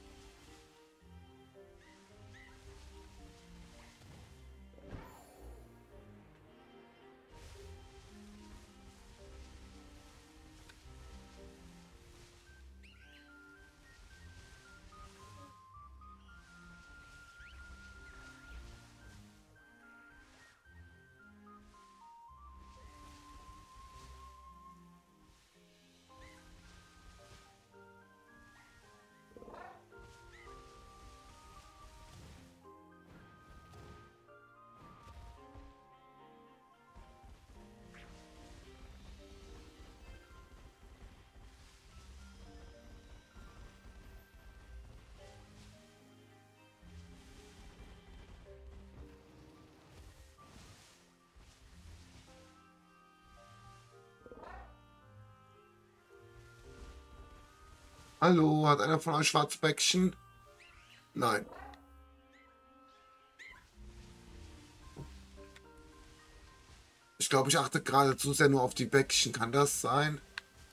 Hallo, hat einer von euch Schwarzbäckchen? Nein. Ich glaube, ich achte gerade zu sehr nur auf die Bäckchen. Kann das sein?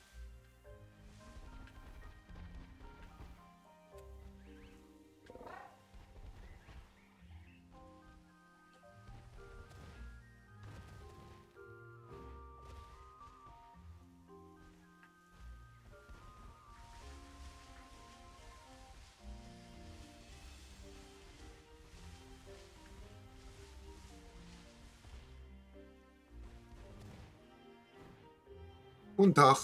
Guten Tag.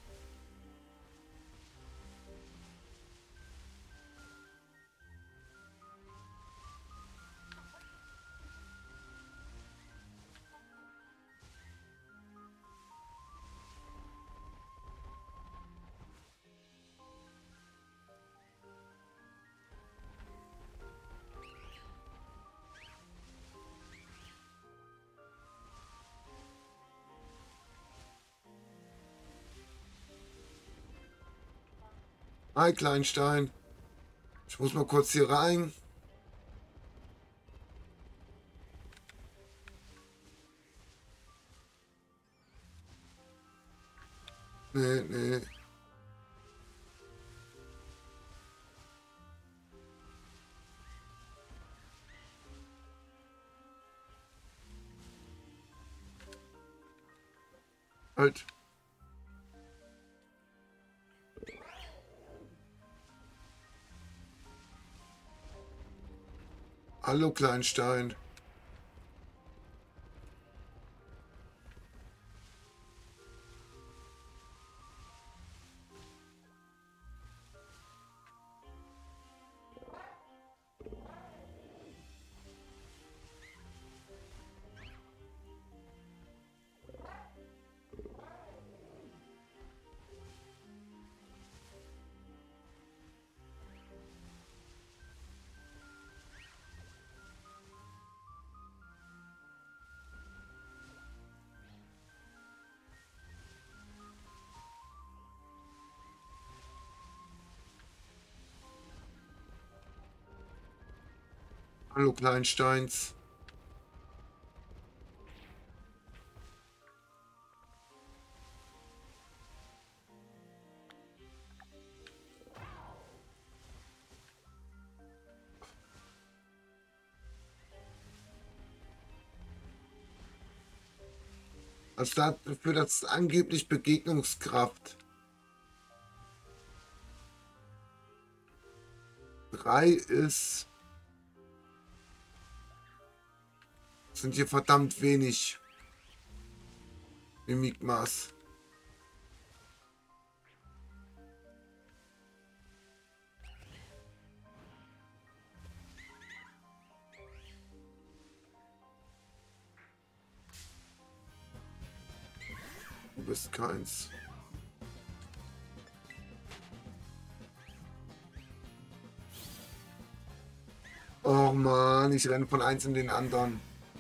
Hi, Kleinstein. Ich muss mal kurz hier rein. Nee, nee. Halt. Hallo, Kleinstein. Hallo, Kleinsteins. Was dafür das angeblich Begegnungskraft drei ist, sind hier verdammt wenig Mimikmaß. ist keins. Oh Mann, ich renne von eins in den anderen.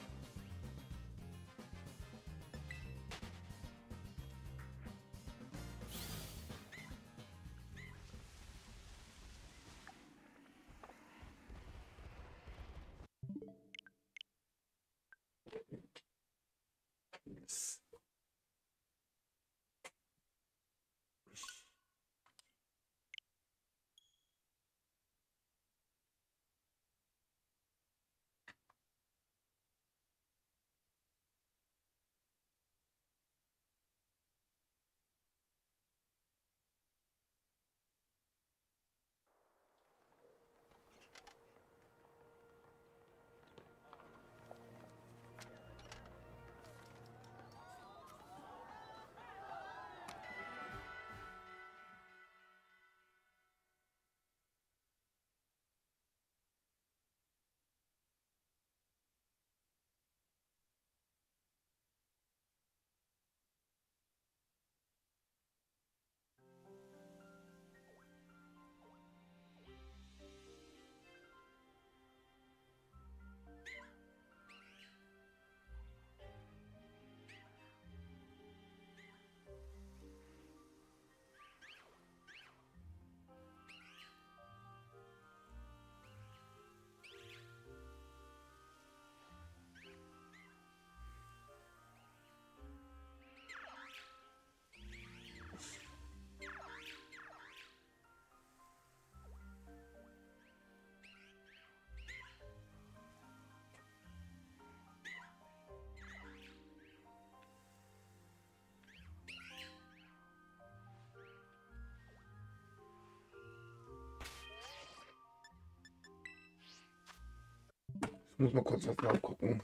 Ich muss mal kurz was nachgucken.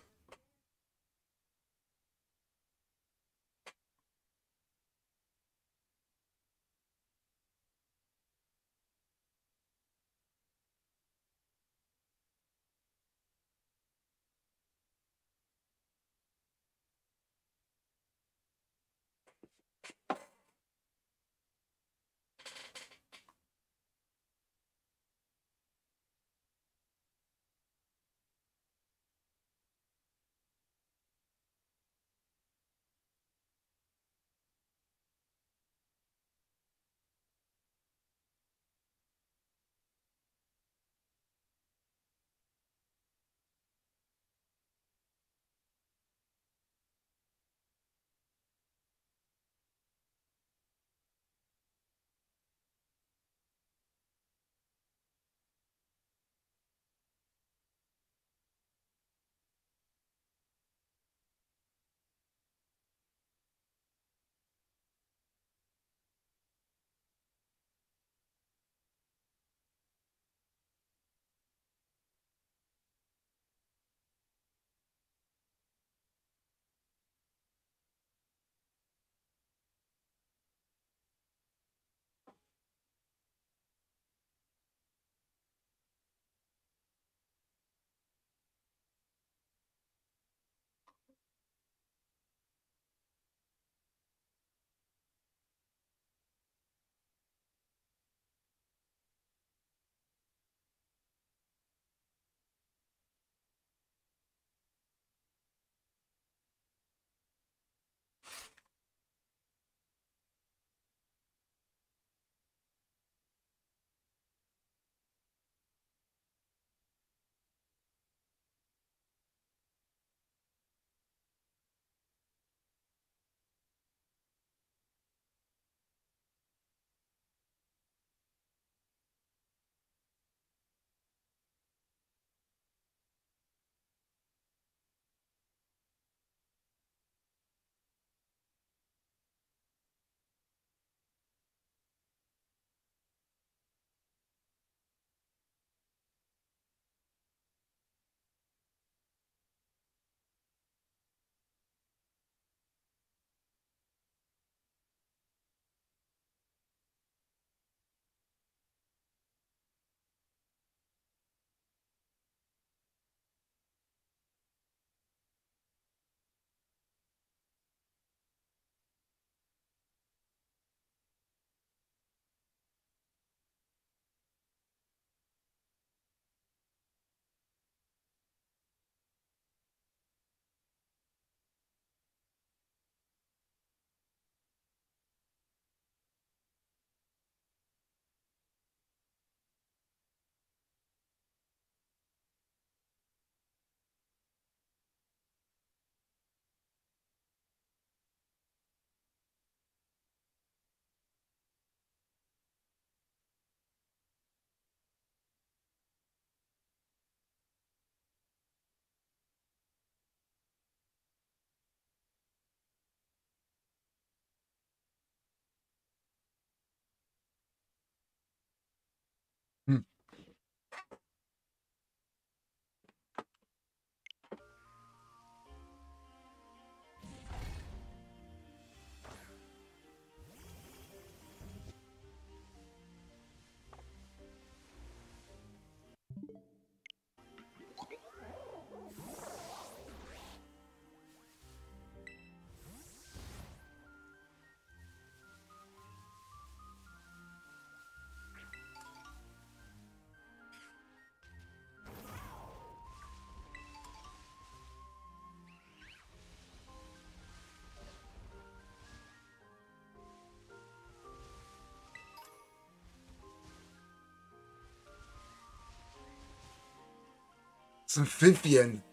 Das ist ein Pfiffchen.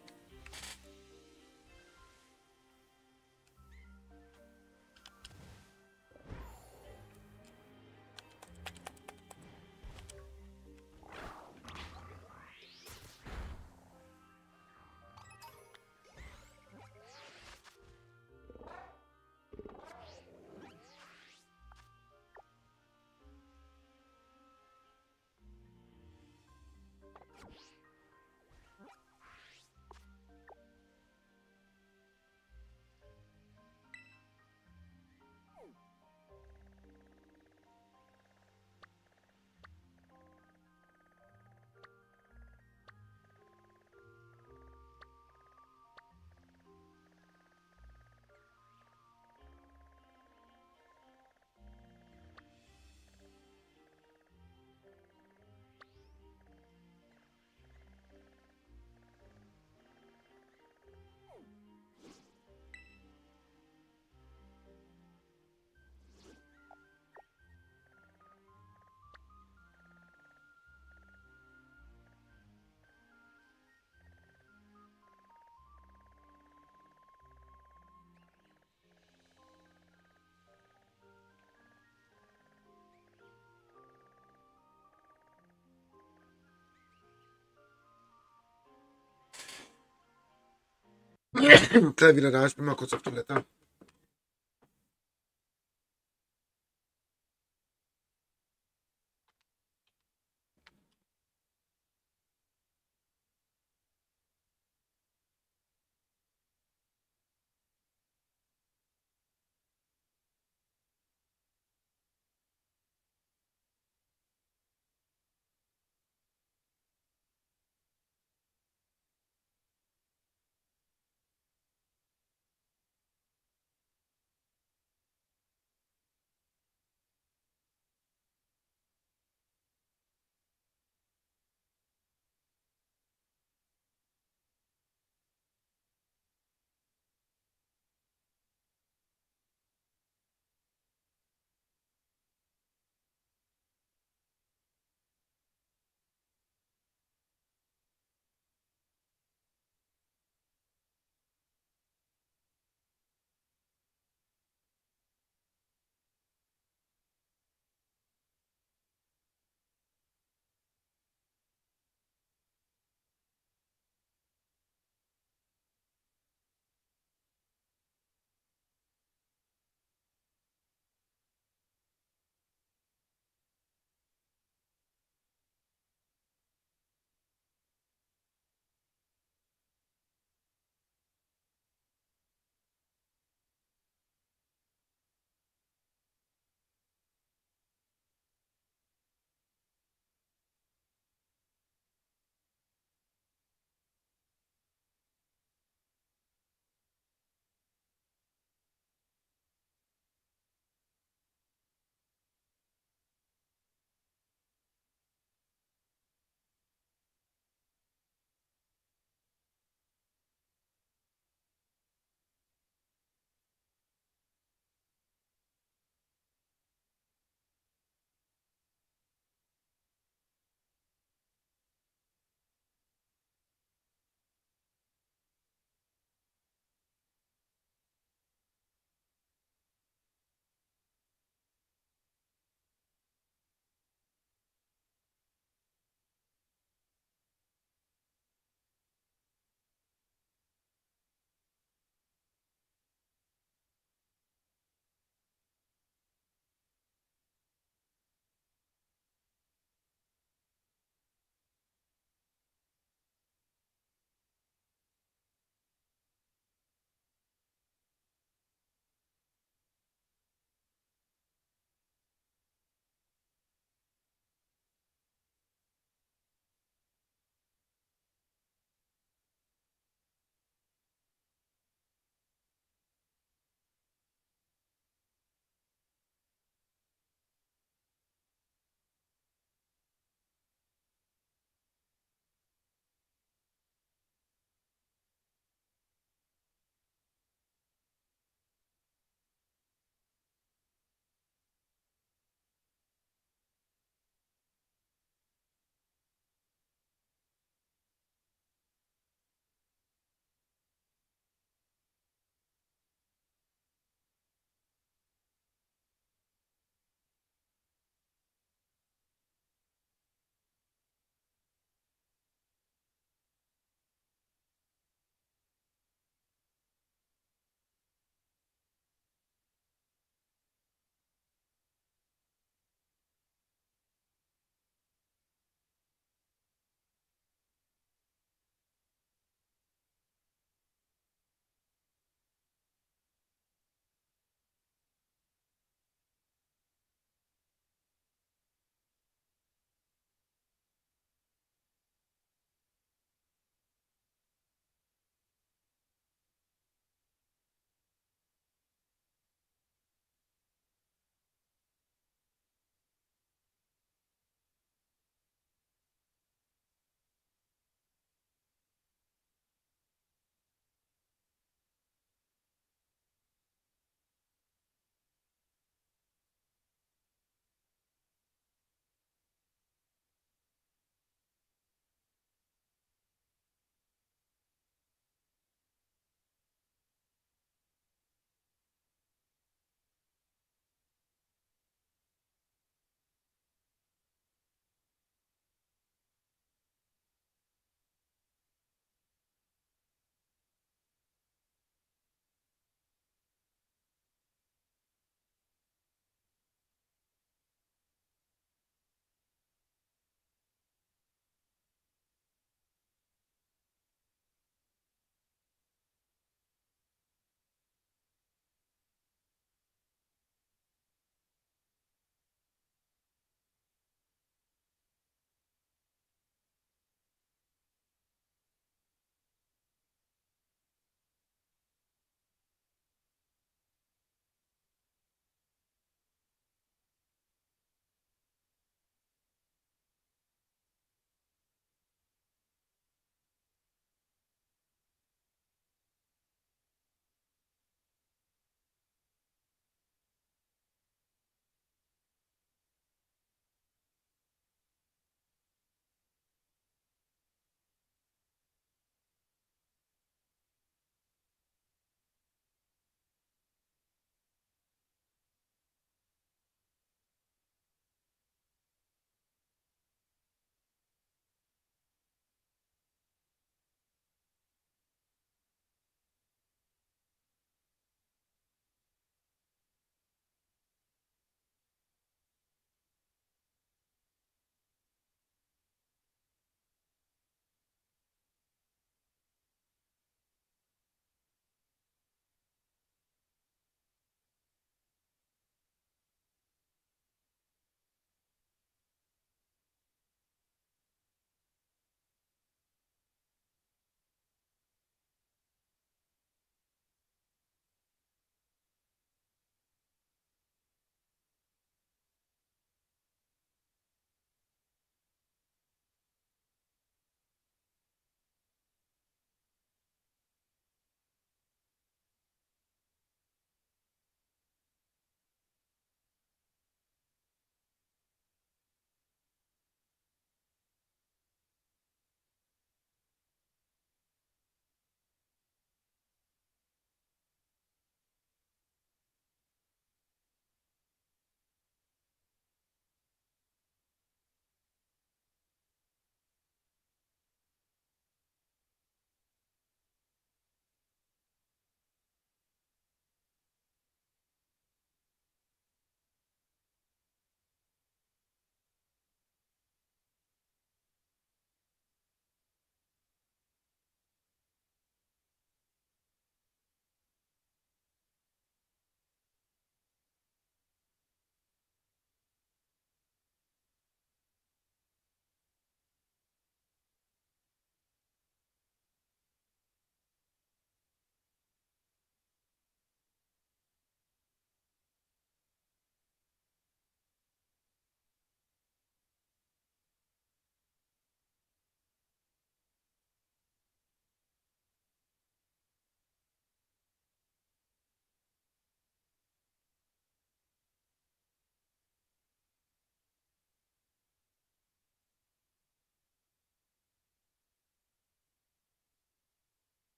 Gleich wieder da, ich bin mal kurz auf Toilette.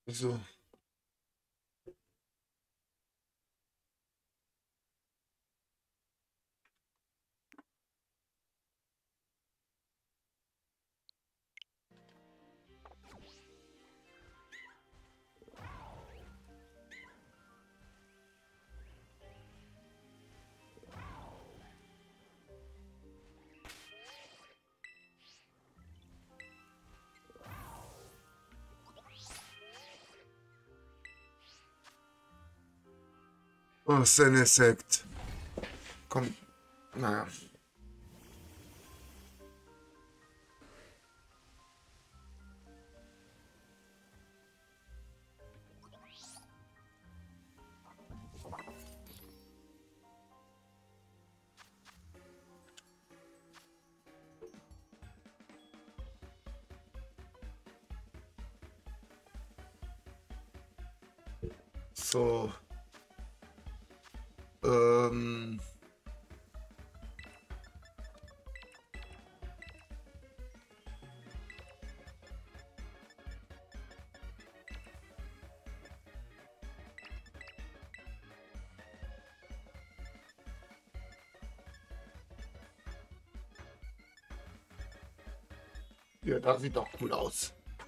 So. Oh, Senesect. Komm. Naja. So. Ähm. Ja, das sieht doch cool aus.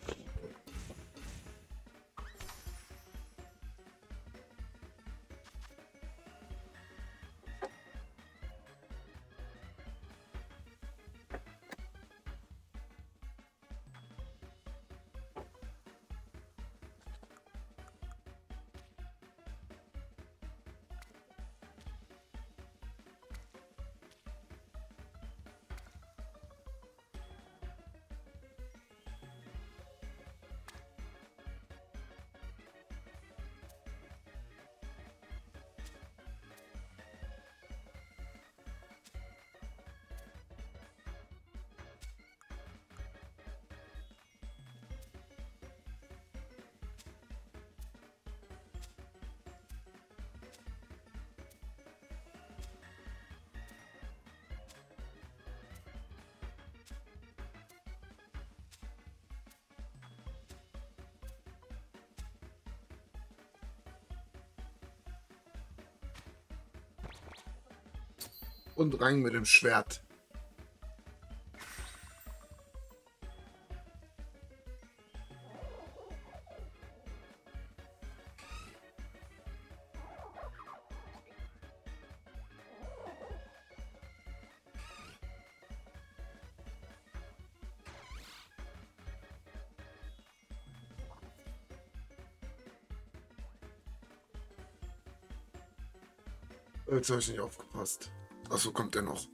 Und rein mit dem Schwert. Jetzt habe ich nicht aufgepasst. Achso, kommt der noch.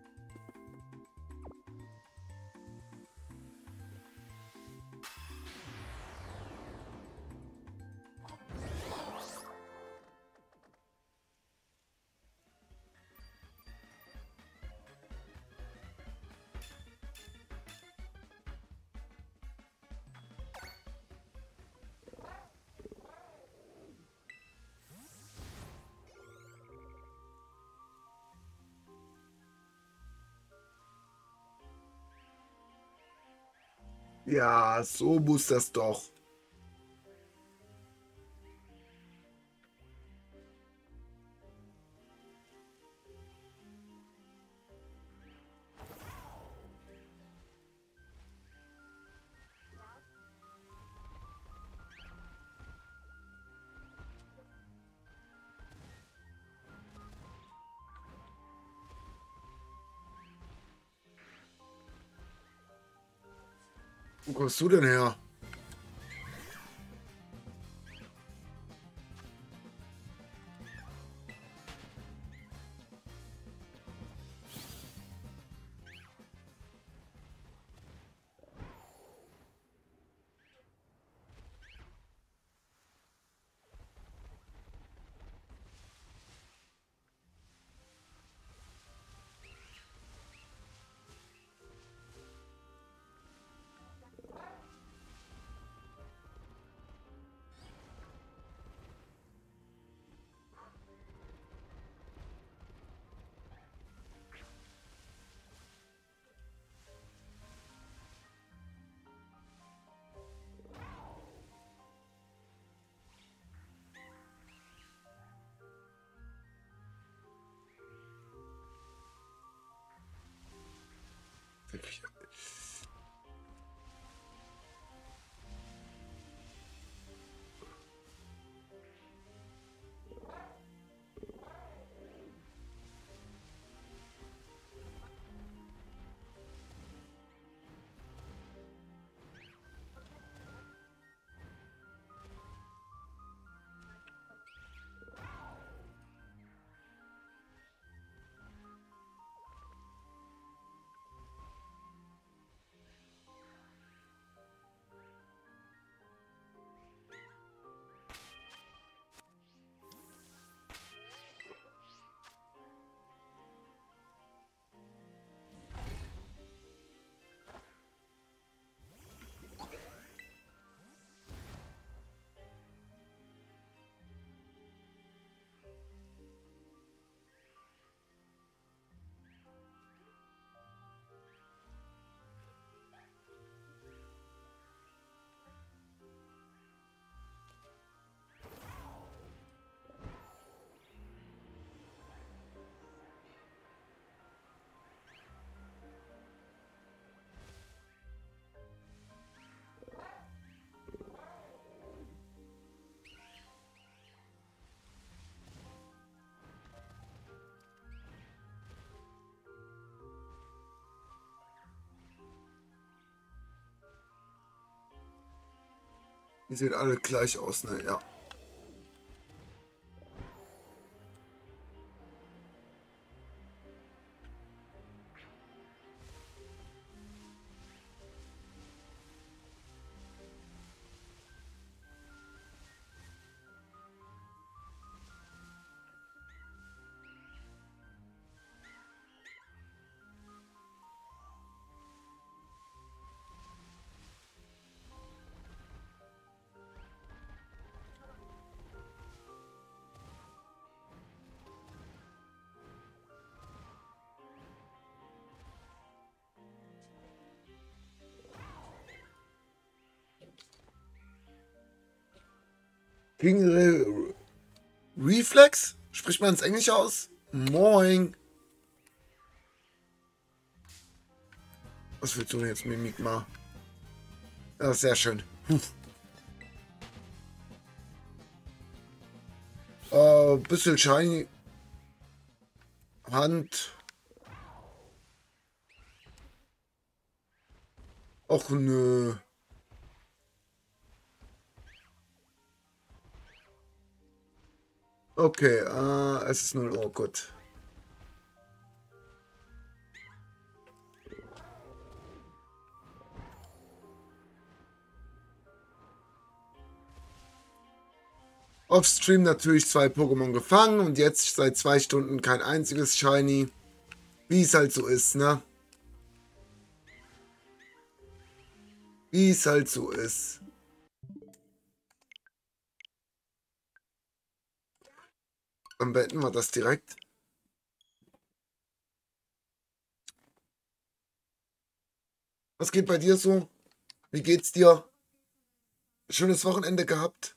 Ja, so muss das doch. Wo kommst du denn her? Die sehen alle gleich aus, ne? Ja. King Re Reflex? Spricht man ins Englische aus? Moin. Was willst du denn jetzt, Mimikma? Ja, sehr schön. Hm. Äh, bisschen shiny. Hand. Och nö. Okay, äh, es ist null Uhr, gut. Offstream natürlich zwei Pokémon gefangen und jetzt seit zwei Stunden kein einziges Shiny. Wie es halt so ist, ne? Wie es halt so ist. Dann beenden wir das direkt. Was geht bei dir so? Wie geht's dir? Schönes Wochenende gehabt?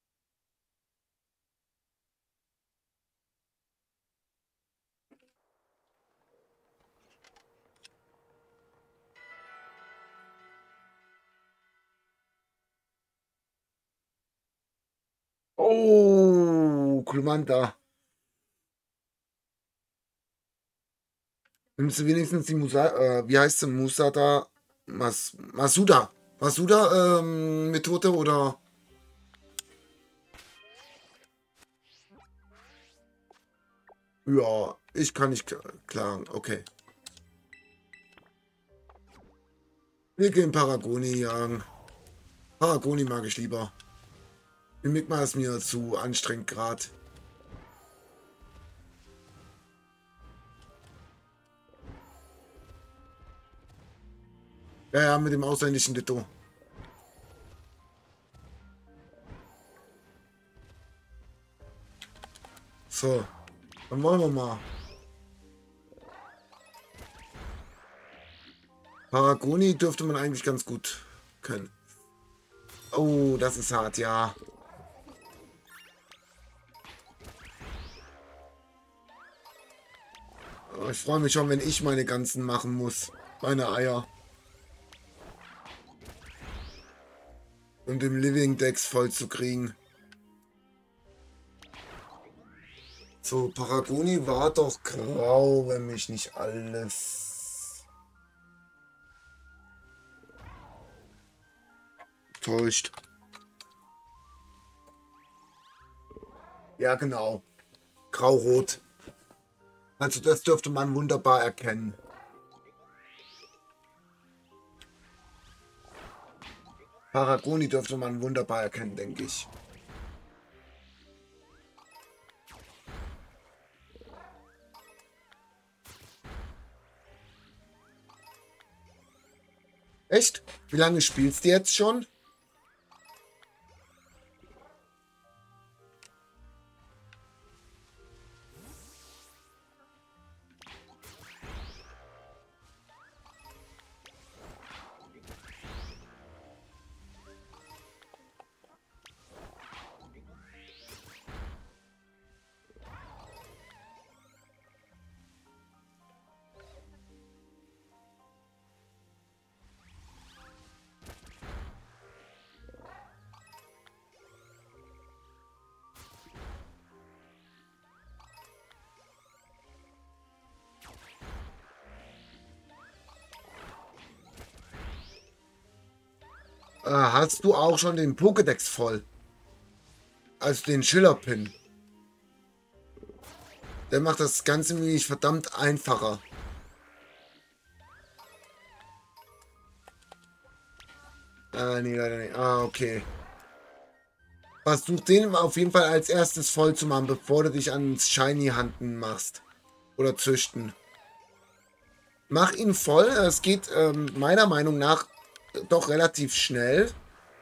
Oh, Glumanda. Nimmst du wenigstens die Musa, äh, wie heißt sie? Musada? Mas, Masuda. Masuda, ähm, Methode oder? Ja, ich kann nicht klagen. Okay. Wir gehen Paragoni jagen. Paragoni mag ich lieber. Mimikma ist mir zu anstrengend gerade. Ja, ja, mit dem ausländischen Ditto. So, dann wollen wir mal. Paragoni dürfte man eigentlich ganz gut können. Oh, das ist hart, ja. Ich freue mich schon, wenn ich meine ganzen machen muss. Meine Eier. Um den Living Dex voll zu kriegen. So, Paragoni war doch grau, wenn mich nicht alles täuscht. Ja, genau. Grau-rot. Also das dürfte man wunderbar erkennen. Paragoni dürfte man wunderbar erkennen, denke ich. Echt? Wie lange spielst du jetzt schon? Äh, hast du auch schon den Pokédex voll? Also den Schillerpin. Der macht das Ganze nämlich verdammt einfacher. Ah, nee, leider nicht. Ah, okay. Versuch den auf jeden Fall als erstes voll zu machen, bevor du dich ans Shiny-Handen machst. Oder züchten. Mach ihn voll. Es geht ähm, meiner Meinung nach doch relativ schnell.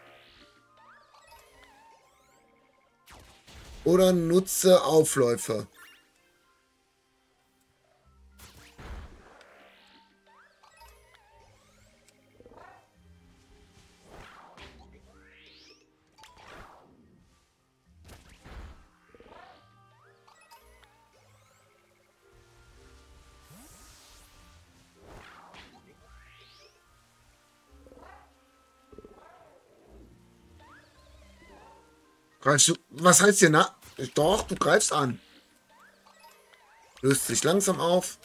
Oder nutze Aufläufe. Greifst du, was heißt hier, na? Doch, du greifst an. Löst sich langsam auf.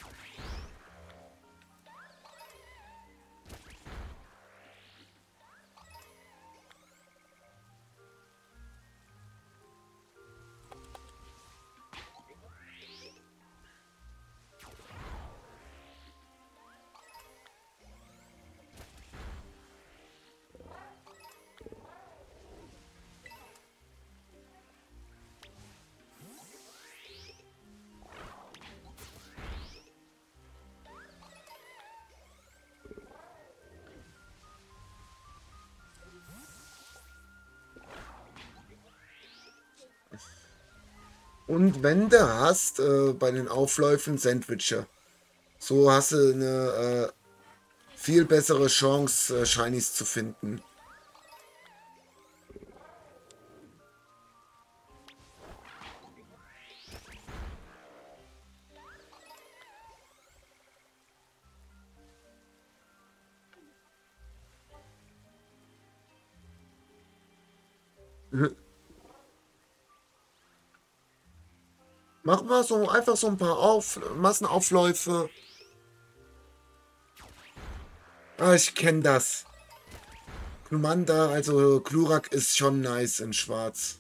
Und wenn du hast, äh, bei den Aufläufen Sandwiche. So hast du eine äh, viel bessere Chance, äh, Shinies zu finden. Mach mal so einfach so ein paar Auf Massenaufläufe. Ah, ich kenne das. Glumanda, also Glurak ist schon nice in Schwarz.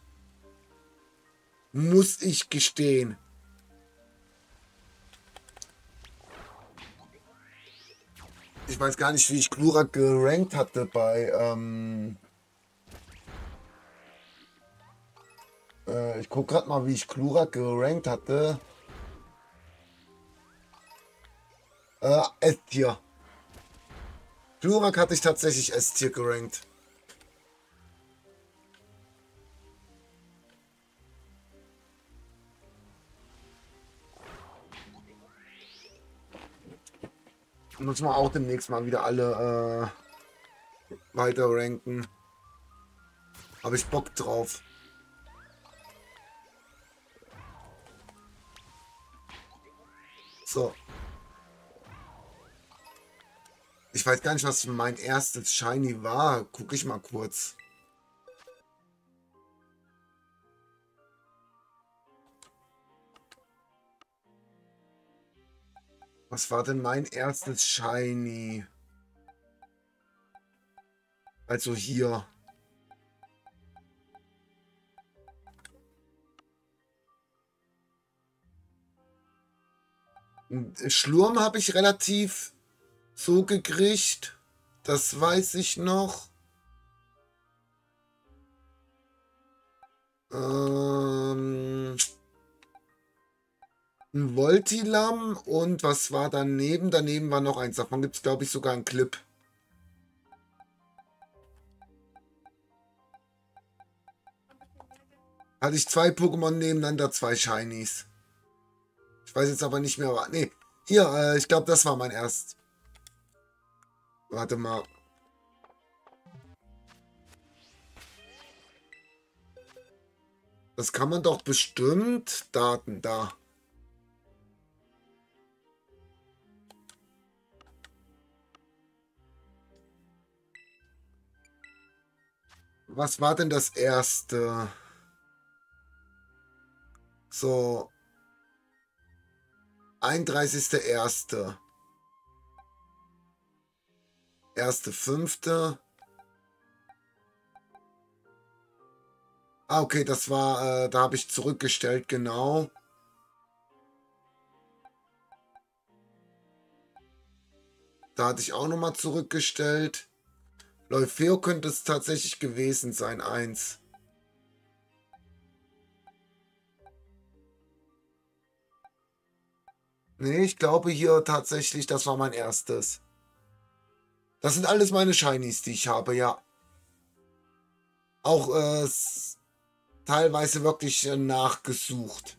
Muss ich gestehen. Ich weiß gar nicht, wie ich Glurak gerankt hatte bei, ähm, äh, ich guck grad mal, wie ich Glurak gerankt hatte. Äh, S-Tier. Glurak hatte ich tatsächlich S-Tier gerankt. Muss man auch demnächst mal wieder alle äh, weiter ranken. Habe ich Bock drauf. So. Ich weiß gar nicht, was mein erstes Shiny war. Guck ich mal kurz. Was war denn mein erstes Shiny? Also hier. Schlurm habe ich relativ so gekriegt. Das weiß ich noch. Ähm, ein Voltilam und was war daneben? Daneben war noch eins. Davon gibt es, glaube ich, sogar einen Clip. Hatte ich zwei Pokémon nebeneinander, zwei Shinies. Ich weiß jetzt aber nicht mehr. Nee, hier, äh, ich glaube, das war mein erst. Warte mal. Das kann man doch bestimmt. Daten da. Was war denn das erste? So. einunddreißigster erster erste fünfte Ah, okay, das war, äh, da habe ich zurückgestellt, genau. Da hatte ich auch nochmal zurückgestellt. Leufeo könnte es tatsächlich gewesen sein, eins. Nee, ich glaube hier tatsächlich, das war mein erstes. Das sind alles meine Shinies, die ich habe, ja. Auch äh, s- teilweise wirklich äh, nachgesucht.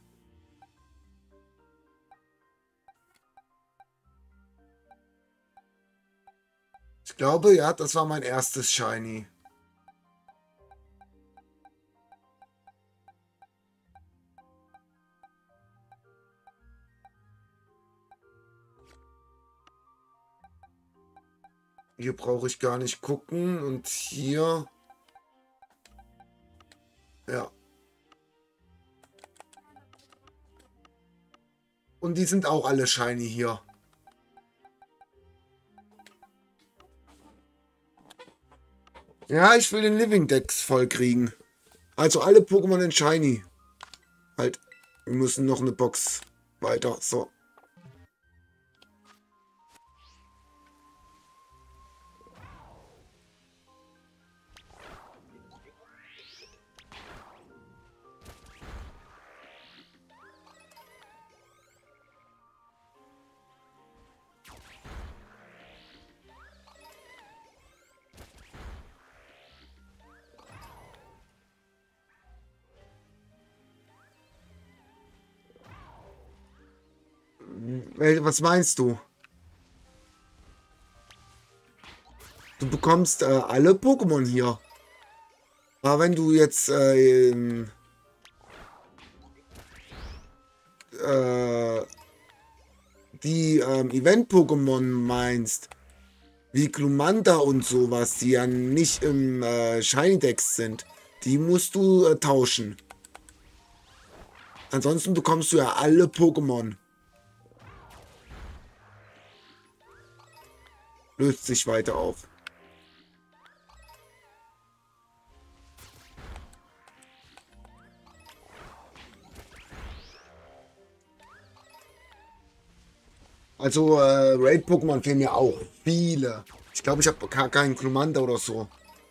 Ich glaube, ja, das war mein erstes Shiny. Hier brauche ich gar nicht gucken. Und hier, ja. Und die sind auch alle shiny hier. Ja, ich will den Living Dex voll kriegen. Also alle Pokémon in shiny. Halt, wir müssen noch eine Box weiter. So. Wel- Was meinst du? Du bekommst äh, alle Pokémon hier. Aber wenn du jetzt äh, ähm, äh, die ähm, Event-Pokémon meinst, wie Glumanda und sowas, die ja nicht im äh, Shiny Dex sind, die musst du äh, tauschen. Ansonsten bekommst du ja alle Pokémon. Löst sich weiter auf. Also äh, Raid-Pokémon fehlen mir auch. Viele. Ich glaube, ich habe gar keinen Glumanda oder so.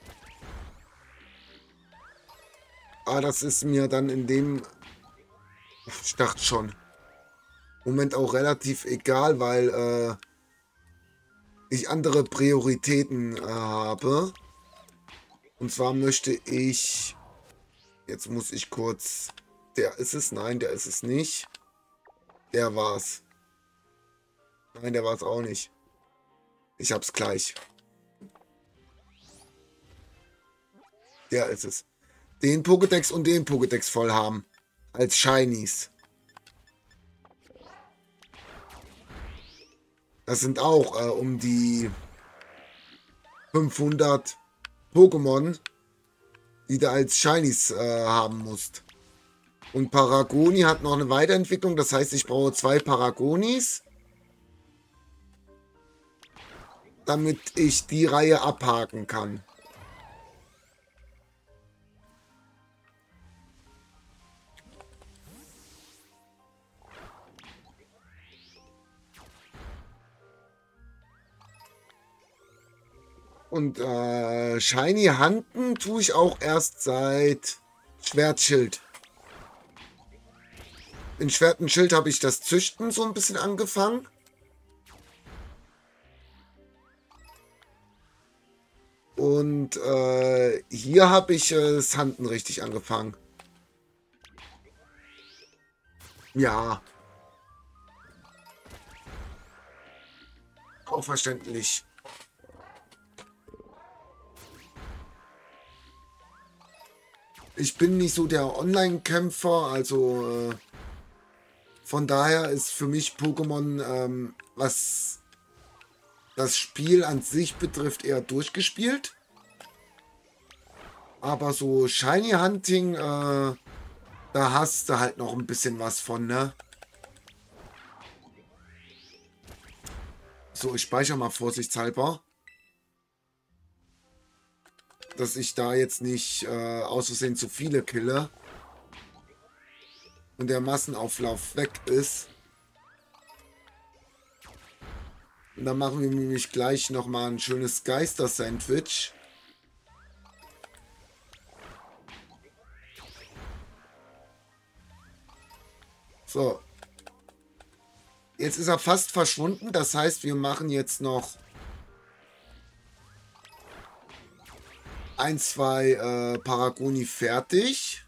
Aber das ist mir dann in dem, ich dachte schon, Moment auch relativ egal, weil äh, ich andere Prioritäten äh, habe. Und zwar möchte ich, jetzt muss ich kurz, der ist es, nein, der ist es nicht. Der war's. Nein, der war's auch nicht. Ich hab's gleich. Der ist es. Den Pokédex und den Pokédex voll haben. Als Shinies. Das sind auch äh, um die fünfhundert Pokémon, die du als Shinies äh, haben musst. Und Paragoni hat noch eine Weiterentwicklung. Das heißt, ich brauche zwei Paragonis, damit ich die Reihe abhaken kann. Und äh, Shiny Hunten tue ich auch erst seit Schwertschild. In Schwert und Schild habe ich das Züchten so ein bisschen angefangen. Und äh, hier habe ich äh, das Hunten richtig angefangen. Ja, auch verständlich. Ich bin nicht so der Online-Kämpfer, also äh, von daher ist für mich Pokémon, ähm, was das Spiel an sich betrifft, eher durchgespielt. Aber so Shiny Hunting, äh, da hast du halt noch ein bisschen was von, ne? So, ich speichere mal vorsichtshalber. dass ich da jetzt nicht äh, aus Versehen zu viele kille und der Massenauflauf weg ist. Und dann machen wir nämlich gleich nochmal ein schönes Geister-Sandwich. So. Jetzt ist er fast verschwunden. Das heißt, wir machen jetzt noch ein, zwei äh, Paragoni fertig.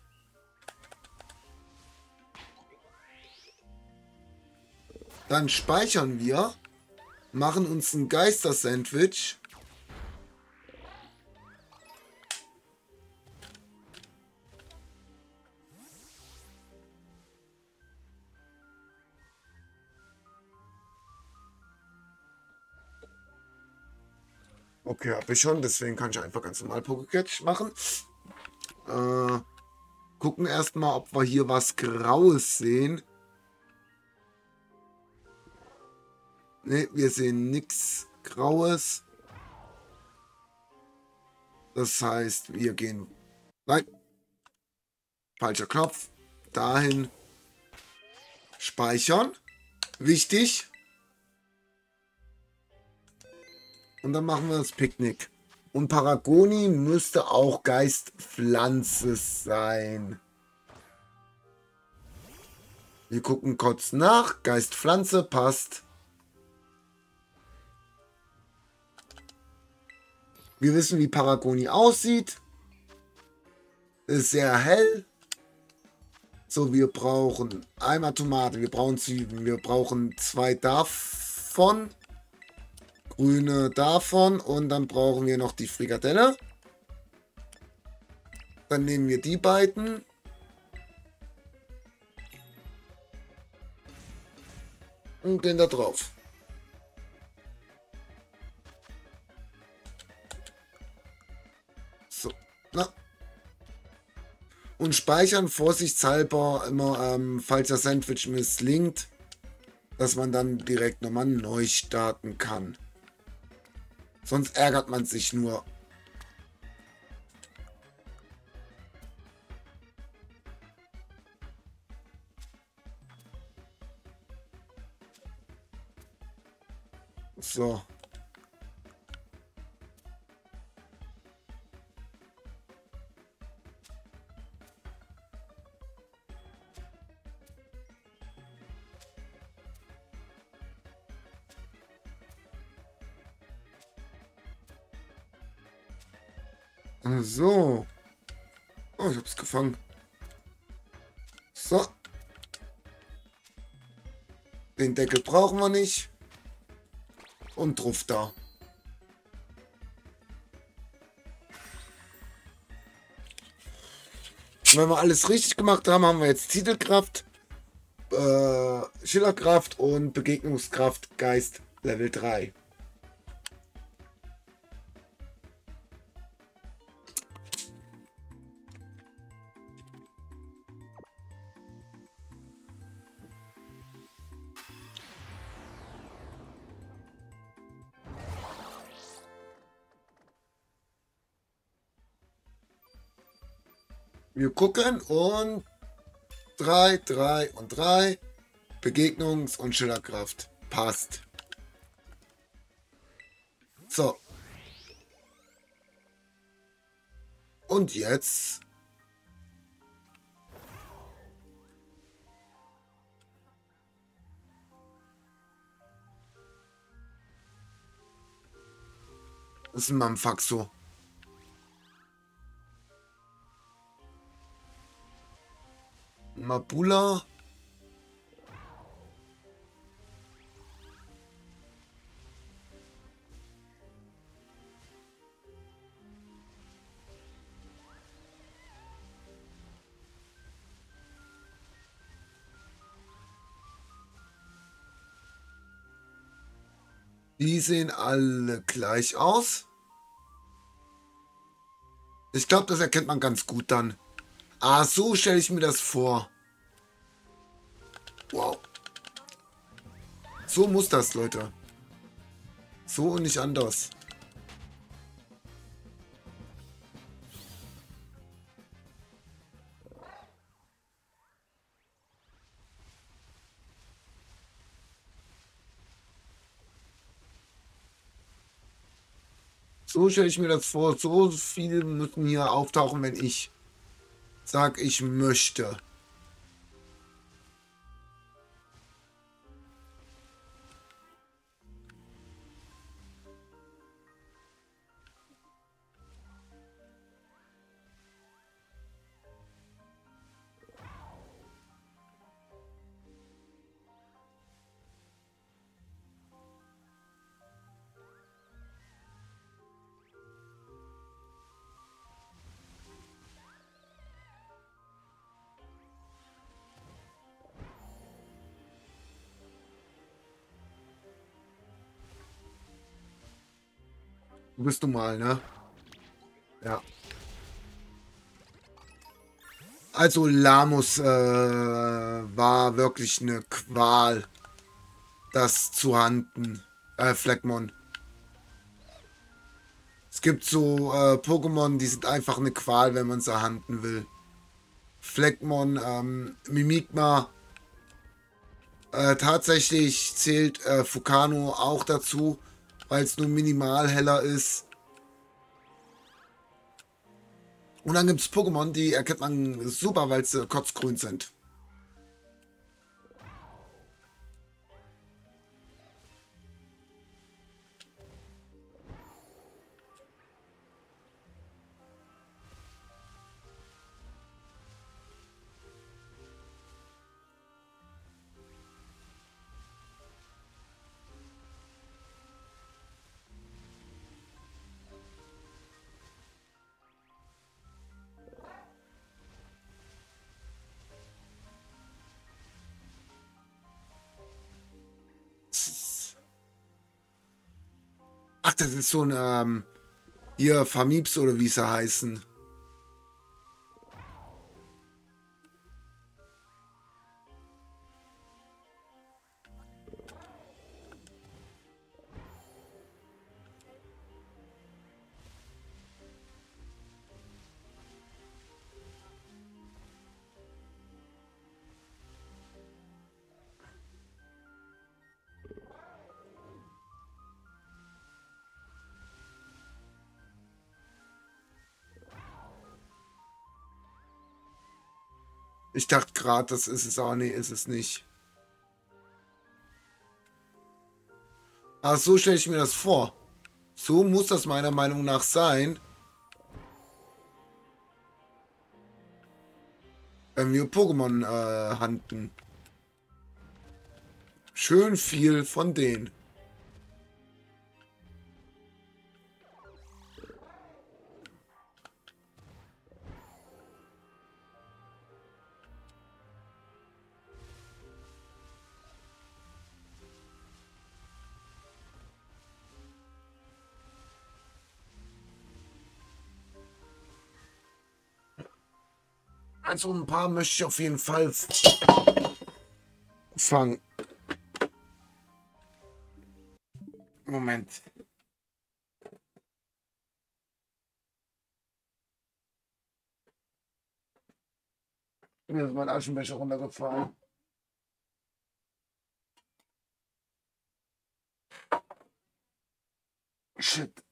Dann speichern wir. Machen uns ein Geister-Sandwich. Okay, habe ich schon. Deswegen kann ich einfach ganz normal Pokécatch machen. Äh, gucken erstmal, ob wir hier was Graues sehen. Ne, wir sehen nichts Graues. Das heißt, wir gehen... Nein. Falscher Knopf. Dahin. Speichern. Wichtig. Und dann machen wir das Picknick. Und Paragoni müsste auch Geistpflanze sein. Wir gucken kurz nach. Geistpflanze passt. Wir wissen, wie Paragoni aussieht. Ist sehr hell. So, wir brauchen einmal Tomate, wir brauchen Zwiebeln, wir brauchen zwei davon. Grüne davon und dann brauchen wir noch die Frikadelle. Dann nehmen wir die beiden. Und gehen da drauf. So, na. Und speichern vorsichtshalber immer, ähm, falls das Sandwich misslingt, dass man dann direkt nochmal neu starten kann. Sonst ärgert man sich nur. So. So. Oh, ich hab's gefangen. So. Den Deckel brauchen wir nicht. Und drauf da. Und wenn wir alles richtig gemacht haben, haben wir jetzt Titelkraft, äh, Schillerkraft und Begegnungskraft Geist Level drei. Wir gucken und drei, drei und drei. Begegnungs- und Schillerkraft. Passt. So. Und jetzt. Das ist ein Mamfaxo. Mabula. Die sehen alle gleich aus. Ich glaube, das erkennt man ganz gut dann. Ah, so stelle ich mir das vor. Wow. So muss das, Leute. So und nicht anders. So stelle ich mir das vor. So viele müssen hier auftauchen, wenn ich sag, ich möchte. Du bist du mal, ne? Ja. Also Lamus äh, war wirklich eine Qual, das zu handen. Äh, Fleckmon. Es gibt so äh, Pokémon, die sind einfach eine Qual, wenn man sie handen will. Fleckmon, ähm, Mimikma. Äh, tatsächlich zählt äh, Fukano auch dazu, weil es nur minimal heller ist. Und dann gibt es Pokémon, die erkennt man super, weil sie kotzgrün sind. Ach, das ist so ein, ähm, hier, Famibs oder wie sie heißen. Ich dachte gerade, das ist es auch. Nee, ist es nicht. Aber so stelle ich mir das vor. So muss das meiner Meinung nach sein, wenn wir Pokémon äh, handen. Schön viel von denen. Also ein paar möchte ich auf jeden Fall fangen. Moment. Mir ist mein Aschenbecher runtergefallen. Shit.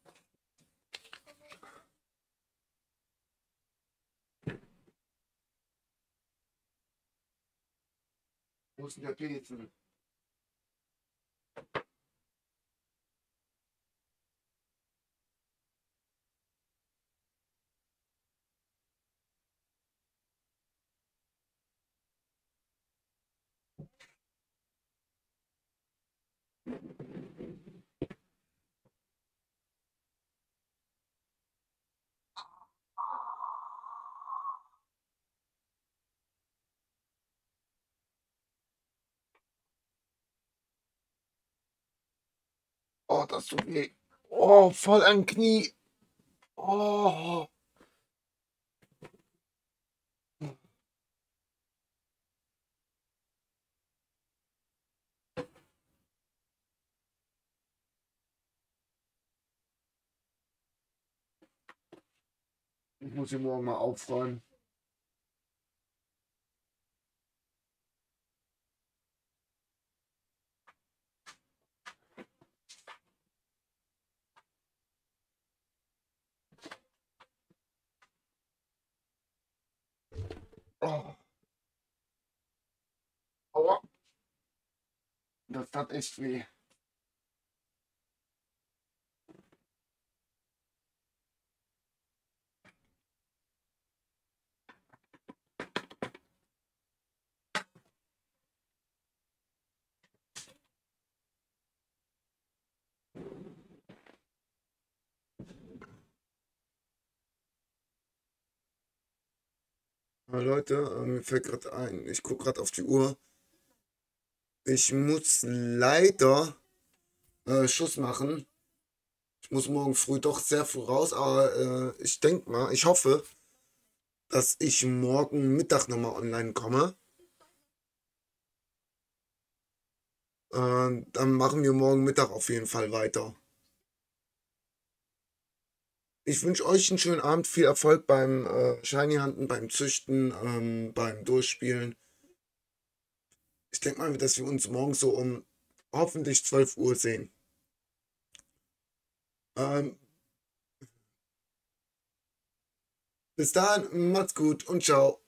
Wo ist denn der Pilzen? Oh, das tut weh. Oh, voll ein Knie. Oh. Ich muss hier morgen mal aufräumen. das tat echt weh. Aber Leute, äh, mir fällt gerade ein, ich gucke gerade auf die Uhr. Ich muss leider äh, Schluss machen. Ich muss morgen früh doch sehr früh raus, aber äh, ich denke mal, ich hoffe, dass ich morgen Mittag nochmal online komme. Äh, dann machen wir morgen Mittag auf jeden Fall weiter. Ich wünsche euch einen schönen Abend, viel Erfolg beim äh, Shiny Hunten, beim Züchten, ähm, beim Durchspielen. Ich denke mal, dass wir uns morgen so um hoffentlich zwölf Uhr sehen. Ähm, bis dahin, macht's gut und ciao.